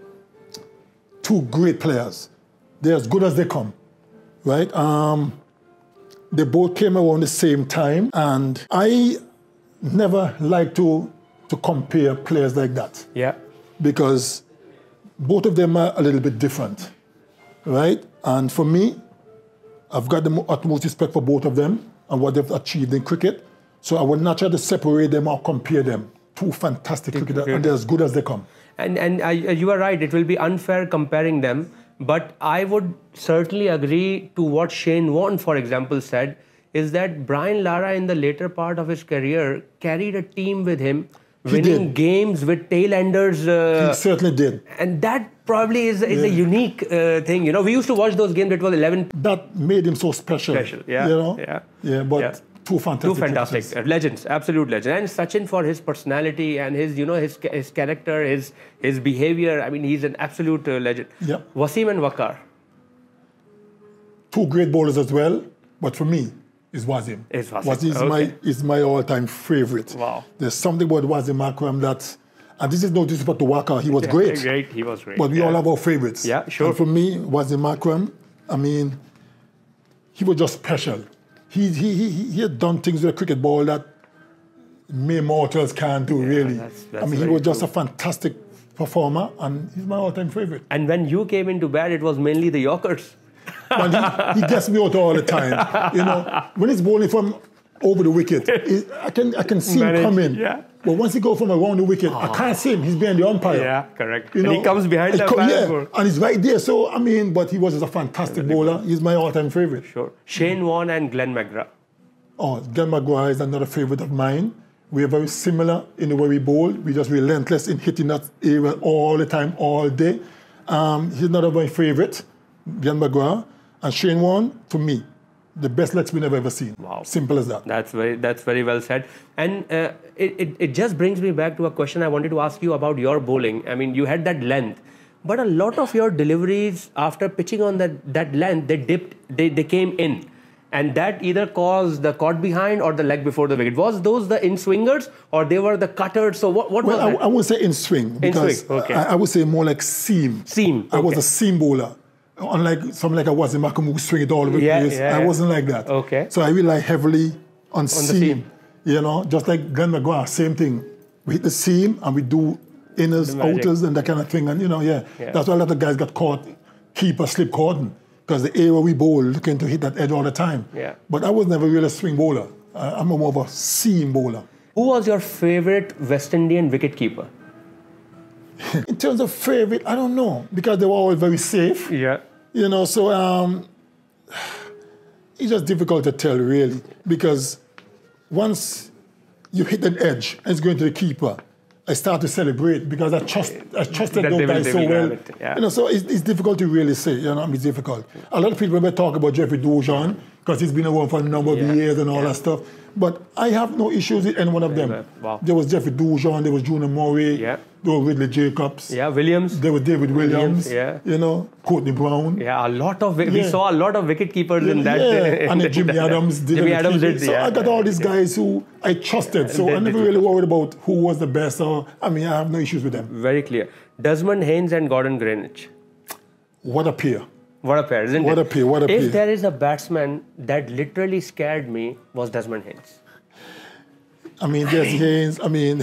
Two great players. They're as good as they come, right? Um, they both came around the same time, and I never like to, to compare players like that. Yeah. Because both of them are a little bit different, right? And for me, I've got the utmost respect for both of them and what they've achieved in cricket. So I would not try to separate them or compare them. Two fantastic cricketers, and they're as good as they come. And, and uh, you are right, it will be unfair comparing them. But I would certainly agree to what Shane Warne, for example, said, is that Brian Lara in the later part of his career carried a team with him, he winning did. games with tail-enders. Uh, he certainly did. And that probably is, is yeah. a unique uh, thing. You know, we used to watch those games, it was eleven. That made him so special. Special, yeah. You know? Yeah, yeah but yeah. two fantastic Two fantastic cricketers. legends, absolute legends. And Sachin for his personality and his, you know, his his character, his his behavior. I mean, he's an absolute uh, legend. Yeah. Wasim and Waqar. Two great bowlers as well, but for me, is Wasim. It's Wasim. Wasim is okay. my is my all-time favorite. Wow. There's something about Wasim Akram that, and this is no disrespect to Waqar, he was yeah, great. Great, he was great. But we yeah. all have our favorites. Yeah, sure. And for me, Wasim Akram, I mean, he was just special. He, he, he, he had done things with a cricket ball that mere mortals can't do, yeah, really. That's, that's I mean, he was just cool. a fantastic performer, and he's my all-time favorite. And when you came into bat, it was mainly the Yorkers. Man, he, he gets me out all the time. You know, when he's bowling from over the wicket, it, I can I can see Manage, him coming. Yeah. But once he goes from around the wicket, oh. I can't see him. He's behind the umpire. Yeah, correct. You and know, he comes behind the umpire. Yeah, and he's right there. So, I mean, but he was just a fantastic really bowler. Good. He's my all-time favorite. Sure. Shane Warne and Glenn McGrath. Oh, Glenn McGrath is another favorite of mine. We are very similar in the way we bowl. We're just relentless in hitting that area all the time, all day. Um, he's another my favorite, Glenn McGrath. And Shane Warne, to me, the best leg spin I've ever seen. Wow. Simple as that. That's very, that's very well said. And uh, it, it, it just brings me back to a question I wanted to ask you about your bowling. I mean, you had that length, but a lot of your deliveries after pitching on that, that length, they dipped, they, they came in. And that either caused the caught behind or the leg before the wicket. Was those the in-swingers or they were the cutters? So what, what well, was that? I, I would say in-swing. In-swing, okay. I, I would say more like seam. Seam, okay. I was a seam bowler. Unlike some like I was in Makamu, swing it all over the yeah, place. Yeah, I yeah. wasn't like that. Okay. So I rely heavily on, on seam, the seam. You know, just like Glenn McGrath, same thing. We hit the seam and we do inners, outers, and that kind of thing. And you know, yeah, yeah. That's why a lot of guys got caught, keeper slip caught, because the area we bowl looking to hit that edge all the time. Yeah. But I was never really a swing bowler. Uh, I'm more of a seam bowler. Who was your favorite Westindian wicket keeper? In terms of favorite, I don't know, because they were all very safe. Yeah. You know, so um, it's just difficult to tell, really, because once you hit an edge and it's going to the keeper, I start to celebrate because I trust I trusted those guys so well. It, yeah. You know, so it's, it's difficult to really say. You know, it's difficult. A lot of people may talk about Jeffrey Dujon because he's been around for a number of yeah. years and all yeah. that stuff. But I have no issues with any one of them. Wow. There was Jeffrey Dujon, there was Junior Murray, yeah. there was Ridley Jacobs. Yeah, Williams. There was David Williams. Williams yeah. You know, Courtney Brown. Yeah, a lot of we yeah. saw a lot of wicket keepers yeah, in that. Yeah, and then Jimmy that, Adams did. Jimmy Adams did. So yeah. I got all these guys who I trusted. So I never really worried about who was the best. Or I mean, I have no issues with them. Very clear. Desmond Haynes and Gordon Greenwich. What a pair. What a pair, isn't what it? What a pair, what a pair. If there is a batsman that literally scared me, was Desmond Haynes. I mean, there's Haynes. I mean,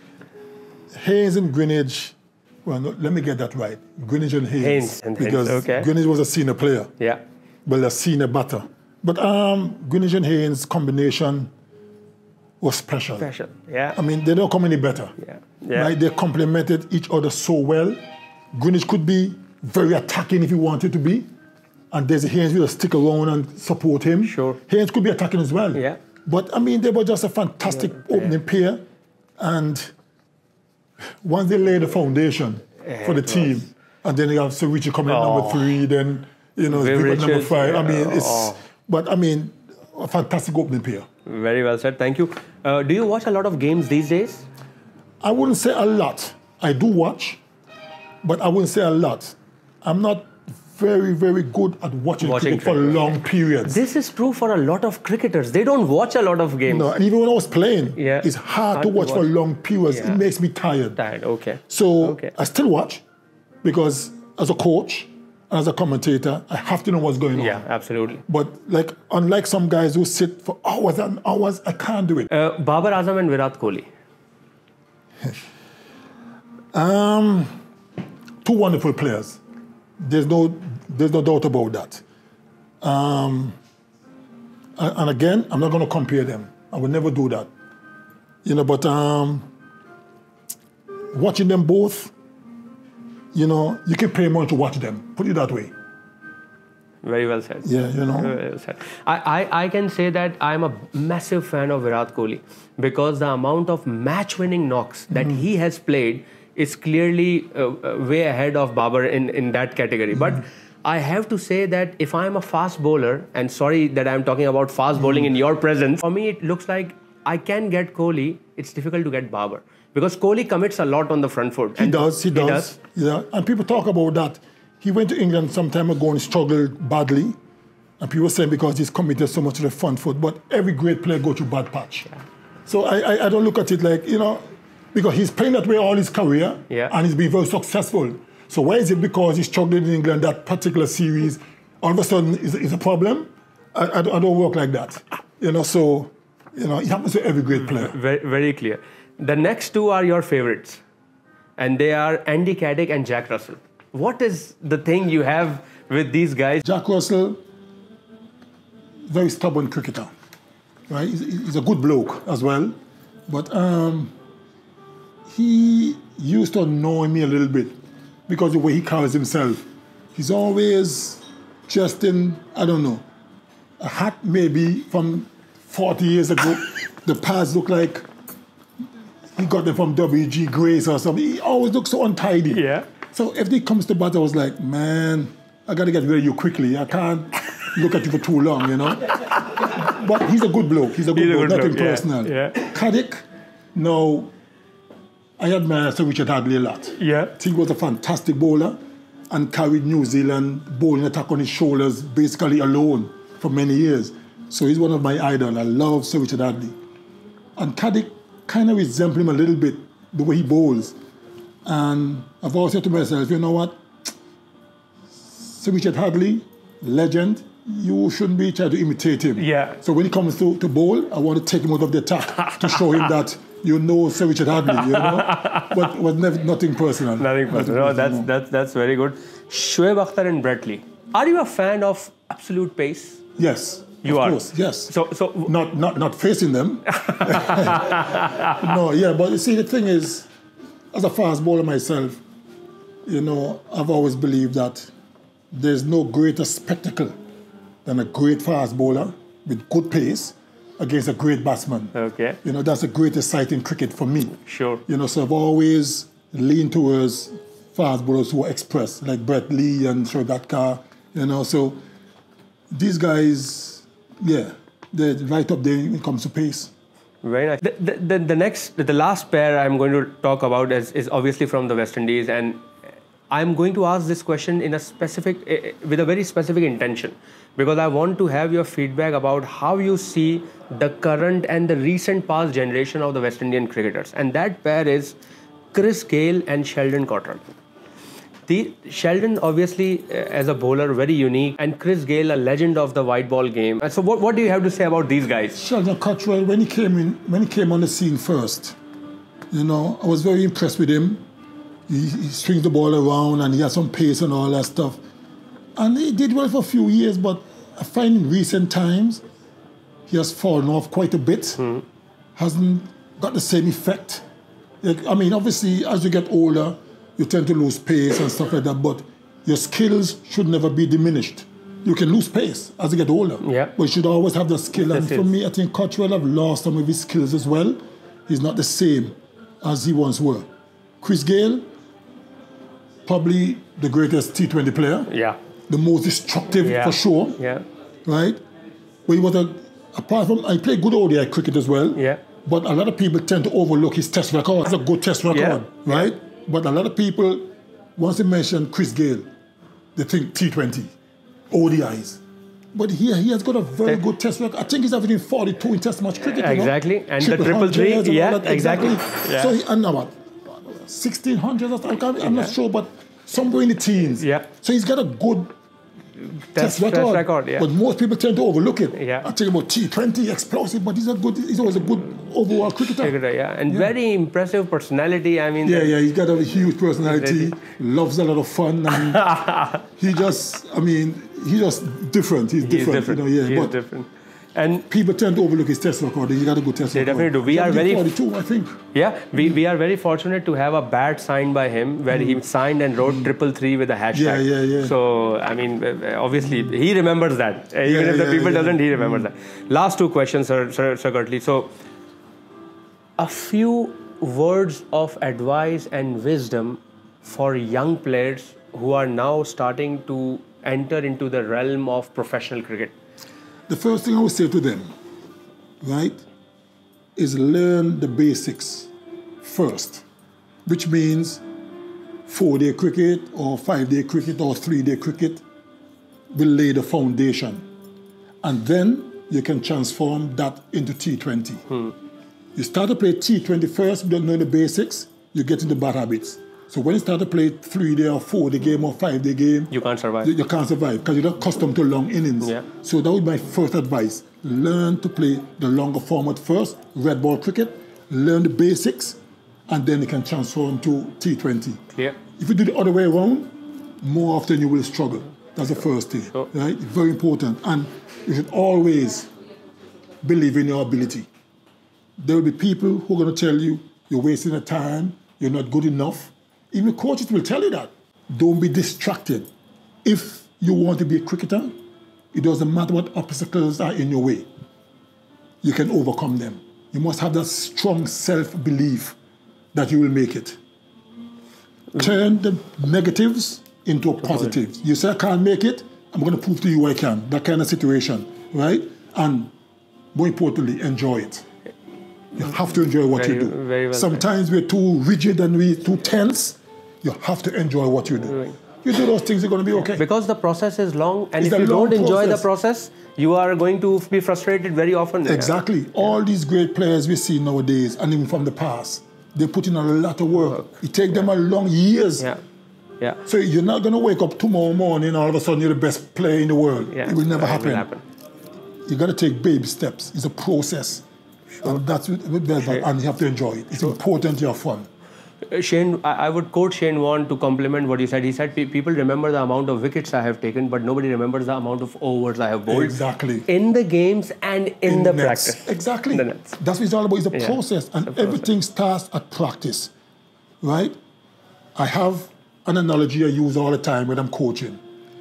Haynes and Greenwich. Well, no, let me get that right. Greenwich and Haynes. Haynes and because Haynes, okay. Greenwich was a senior player. Yeah. Well, a senior batter. But um, Greenwich and Haynes combination was special. Special, yeah. I mean, they don't come any better. Yeah. Yeah. Right? They complemented each other so well. Greenwich could be very attacking if he wanted to be. And there's Haynes will stick around and support him. Sure. Haynes could be attacking as well. Yeah. But, I mean, they were just a fantastic yeah, opening yeah. pair. And once they laid the foundation yeah, for the team, was. and then you have Sir Richard coming oh. at number three, then, you know, number five. Yeah. I mean, it's, oh. but, I mean, a fantastic opening pair. Very well said. Thank you. Uh, do you watch a lot of games these days? I wouldn't say a lot. I do watch, but I wouldn't say a lot. I'm not very, very good at watching, watching cricket, cricket for long periods. This is true for a lot of cricketers. They don't watch a lot of games. No, and even when I was playing, yeah. it's hard, hard to, watch to watch for long periods. Yeah. It makes me tired. Tired, okay. So okay. I still watch because as a coach and as a commentator, I have to know what's going on. Yeah, absolutely. But like, unlike some guys who sit for hours and hours, I can't do it. Uh, Babar Azam and Virat Kohli. um, two wonderful players. There's no, there's no doubt about that. Um, and, and again, I'm not going to compare them. I will never do that. You know, but um, watching them both, you know, you can pay more to watch them. Put it that way. Very well said. Yeah, you know. Very well said. I, I, I can say that I'm a massive fan of Virat Kohli because the amount of match-winning knocks that mm-hmm. he has played is clearly uh, way ahead of Babar in, in that category. Mm-hmm. But I have to say that if I'm a fast bowler, and sorry that I'm talking about fast mm-hmm. bowling in your presence, for me it looks like I can get Kohli, it's difficult to get Babar. Because Kohli commits a lot on the front foot. He does, he does. He does. Yeah. And people talk about that. He went to England some time ago and struggled badly. And people saying because he's committed so much to the front foot. But every great player goes through bad patch. Yeah. So I, I, I don't look at it like, you know, because he's playing that way all his career yeah. and he's been very successful. So why is it because he struggled in England that particular series, all of a sudden is, is a problem? I, I, I don't work like that. You know, so, you know, it happens to every great player. Very, very clear. The next two are your favorites. And they are Andy Caddick and Jack Russell. What is the thing you have with these guys? Jack Russell, very stubborn cricketer, right? He's, he's a good bloke as well, but um, he used to annoy me a little bit because of the way he carries himself. He's always dressed in, I don't know, a hat maybe from forty years ago. The pads look like he got them from W G Grace or something. He always looks so untidy. Yeah. So if they comes to bat, I was like, man, I got to get rid of you quickly. I can't look at you for too long, you know. But he's a good bloke. He's a good he's bloke, a good nothing bloke, personal. Yeah. yeah. Caddick, no, I admire Sir Richard Hadley a lot. Yeah. I think he was a fantastic bowler and carried New Zealand bowling attack on his shoulders basically alone for many years. So he's one of my idols. I love Sir Richard Hadley. And Caddick kind of resembles him a little bit, the way he bowls. And I've always said to myself, you know what? Sir Richard Hadley, legend, you shouldn't be trying to imitate him. Yeah. So when he comes to, to bowl, I want to take him out of the attack to show him that you know Sir Richard Hadley, you know? But it was never, nothing personal. Nothing personal. Nothing No, personal, that's, no. that's, that's very good. Shoaib Akhtar and Brett Lee. Are you a fan of absolute pace? Yes. You of are? Course, yes. So, so not, not, not facing them. No, yeah, but you see, the thing is, as a fast bowler myself, you know, I've always believed that there's no greater spectacle than a great fast bowler with good pace against a great batsman. Okay. You know, that's the greatest sight in cricket for me. Sure. You know, so I've always leaned towards fast bowlers who are express, like Brett Lee and Shoaib Akhtar, you know, so these guys, yeah, they're right up there when it comes to pace. Very nice. The, the, the, the next, the last pair I'm going to talk about is, is obviously from the West Indies, and I'm going to ask this question in a specific, uh, with a very specific intention, because I want to have your feedback about how you see the current and the recent past generation of the West Indian cricketers, and that pair is Chris Gayle and Sheldon Cottrell. The, Sheldon, obviously, uh, as a bowler, very unique, and Chris Gayle, a legend of the white ball game. And so, what, what do you have to say about these guys? Sheldon Cottrell, when he came in, when he came on the scene first, you know, I was very impressed with him. He, he swings the ball around, and he has some pace and all that stuff. And he did well for a few years, but I find in recent times he has fallen off quite a bit. Mm. Hasn't got the same effect. Like, I mean, obviously, as you get older, you tend to lose pace and stuff like that, but your skills should never be diminished. You can lose pace as you get older, yeah. but you should always have the skill. And for me, I think Cottrell have lost some of his skills as well. He's not the same as he once were. Chris Gayle, probably the greatest T twenty player. Yeah. The most destructive yeah. for sure. Yeah. Right? But he was a, apart from, I played good O D I cricket as well. Yeah. But a lot of people tend to overlook his test record. It's a good test record, yeah. right? Yeah. But a lot of people, once they mention Chris Gayle, they think T twenty, O D Is. But he, he has got a very good test record. I think he's averaging forty-two in test match cricket. Exactly. You know? And Triple the triple three. and Yeah, that. exactly. Yeah. So, he, and now what? sixteen hundred or something? I'm yeah. not sure, but somewhere in the teens. Yeah. So he's got a good test, test record. Test record yeah. But most people tend to overlook it. Yeah. I think about T twenty, explosive, but he's a good, he's always a good overall cricketer. cricketer yeah. And yeah. very impressive personality. I mean, yeah, yeah, he's got a huge personality, loves a lot of fun, and he just, I mean, he's just different. He's, he's different, different. You know, yeah. He's but different. And people tend to overlook his test record. He got a good test they record. They definitely do. We are very forty-two, I think. Yeah, we, we are very fortunate to have a bat signed by him, where mm. he signed and wrote mm. triple three with a hashtag. Yeah, yeah, yeah. So I mean, obviously he remembers that. Even yeah, if the yeah, people yeah. doesn't, he remembers mm. that. Last two questions, Sir, Sir, Sir Curtly. So, a few words of advice and wisdom for young players who are now starting to enter into the realm of professional cricket. The first thing I would say to them, right, is learn the basics first, which means four-day cricket or five-day cricket or three-day cricket will lay the foundation. And then you can transform that into T twenty. Hmm. You start to play T twenty first, you don't know the basics, you get into bad habits. So when you start to play three-day or four-day game or five-day game, you can't survive. You, you can't survive because you're not accustomed to long innings. Yeah. So that would be my first advice. Learn to play the longer format first, red ball cricket, learn the basics, and then you can transform to T twenty. Yeah. If you do the other way around, more often you will struggle. That's the first thing, Sure. right? Very important. And you should always believe in your ability. There will be people who are going to tell you you're wasting your time, you're not good enough. Even coaches will tell you that. Don't be distracted. If you want to be a cricketer, it doesn't matter what obstacles are in your way. You can overcome them. You must have that strong self-belief that you will make it. Turn the negatives into positives. You say, I can't make it, I'm going to prove to you I can. That kind of situation, right? And more importantly, enjoy it. You have to enjoy what very, you do. Very well Sometimes said. We're too rigid and we're too tense. You have to enjoy what you do. Right. You do those things, you're going to be okay. Because the process is long, and it's if you don't enjoy process. the process, you are going to be frustrated very often. Exactly. Yeah. All these great players we see nowadays, and even from the past, they put in a lot of work. work. It takes yeah. them a long years. Yeah. Yeah. So you're not going to wake up tomorrow morning and all of a sudden you're the best player in the world. Yeah. It will never yeah, happen. It will happen. You got to take baby steps. It's a process. Sure. And that's what, sure. and you have to enjoy it. It's sure. important to have fun. Uh, Shane, I, I would quote Shane Warne to compliment what he said. He said, people remember the amount of wickets I have taken, but nobody remembers the amount of overs I have bowled. Exactly. In the games and in, in the nets. practice. Exactly. The nets. That's what it's all about. It's a yeah. process. And it's a everything process. starts at practice. Right? I have an analogy I use all the time when I'm coaching.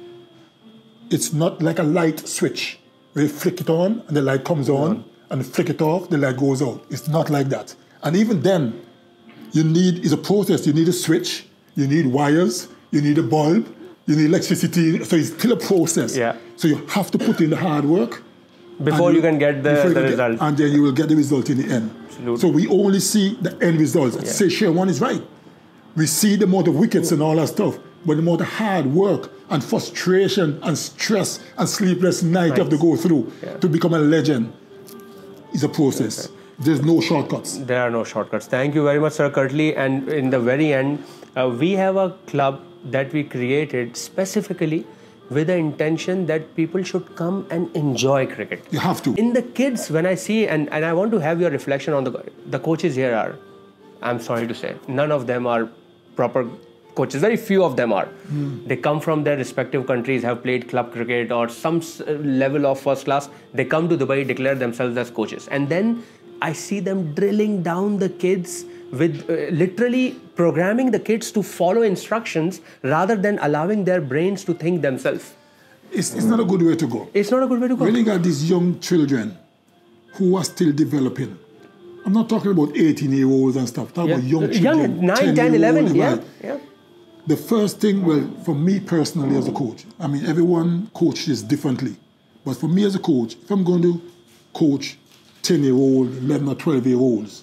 It's not like a light switch where you flick it on and the light comes on, on and flick it off, the light goes out. It's not like that. And even then, you need, it's a process. You need a switch, you need wires, you need a bulb, you need electricity. So it's still a process. Yeah. So you have to put in the hard work. Before you, you can get the, the get, result. And then you will get the result in the end. Absolutely. So we only see the end results. Yeah. Say Shane Warne is right. We see the amount of wickets and all that stuff, but the amount of hard work and frustration and stress and sleepless night nice. you have to go through yeah. to become a legend is a process. Okay. There's no shortcuts. There are no shortcuts. Thank you very much, Sir Curtly. And in the very end, uh, we have a club that we created specifically with the intention that people should come and enjoy cricket. You have to. In the kids, when I see, and, and I want to have your reflection on the, the coaches here are, I'm sorry to say, none of them are proper coaches. Very few of them are. Mm. They come from their respective countries, have played club cricket or some level of first class. They come to Dubai, declare themselves as coaches. And then I see them drilling down the kids with uh, literally programming the kids to follow instructions rather than allowing their brains to think themselves. It's, it's not a good way to go. It's not a good way to go. When you got these young children who are still developing, I'm not talking about eighteen-year-olds and stuff. I'm talking yeah. about young children. Young, nine, ten, eleven, yeah. yeah. The first thing, well, for me personally as a coach, I mean, everyone coaches differently. But for me as a coach, if I'm going to coach ten-year-old, eleven or twelve-year-olds,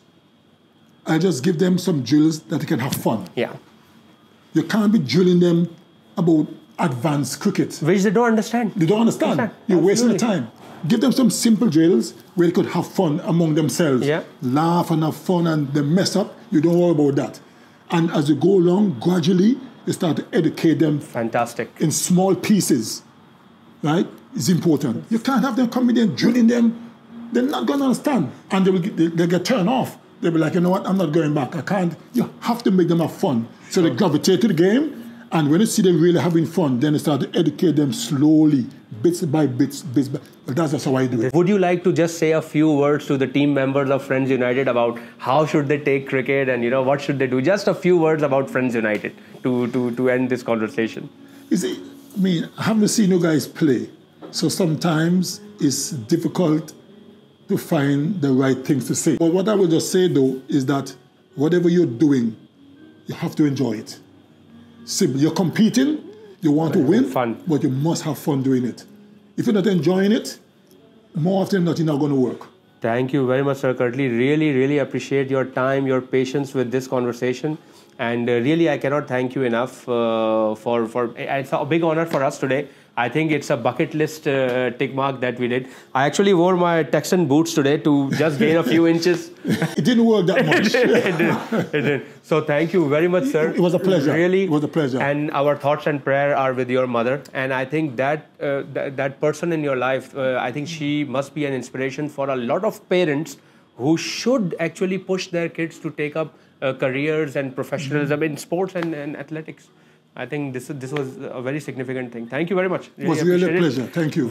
I just give them some drills that they can have fun. Yeah. You can't be drilling them about advanced cricket. Which they don't understand. They don't understand. understand. You're Absolutely. wasting the time. Give them some simple drills where they could have fun among themselves. Yeah. Laugh and have fun, and they mess up. You don't worry about that. And as you go along, gradually, you start to educate them. Fantastic. In small pieces, right? It's important. You can't have them coming in, drilling them. They're not going to understand. And they will get, they, they get turned off. They'll be like, you know what, I'm not going back. I can't. You have to make them have fun. So they gravitate to the game. And when you see them really having fun, then you start to educate them slowly, bits by bits, bits by... Well, that's just how I do it. Would you like to just say a few words to the team members of Friends United about how should they take cricket and, you know, what should they do? Just a few words about Friends United to, to, to end this conversation. You see, I mean, I haven't seen you guys play. So sometimes it's difficult to find the right things to say. But what I will just say, though, is that whatever you're doing, you have to enjoy it. Simple. You're competing, you want to win, fun. But you must have fun doing it. If you're not enjoying it, more often than not, you're not going to work. Thank you very much, Sir Curtly. Really, really appreciate your time, your patience with this conversation. And uh, really, I cannot thank you enough uh, for, for... It's a big honor for us today. I think it's a bucket list uh, tick mark that we did. I actually wore my Texan boots today to just gain a few inches. It didn't work that much. it, did, it, did, it did. So thank you very much, sir. It was a pleasure. Really. It was a pleasure. And our thoughts and prayer are with your mother. And I think that uh, th that person in your life, uh, I think she must be an inspiration for a lot of parents who should actually push their kids to take up uh, careers and professionalism mm-hmm. in sports and, and athletics. I think this this was a very significant thing. Thank you very much. It was really a pleasure. Thank you.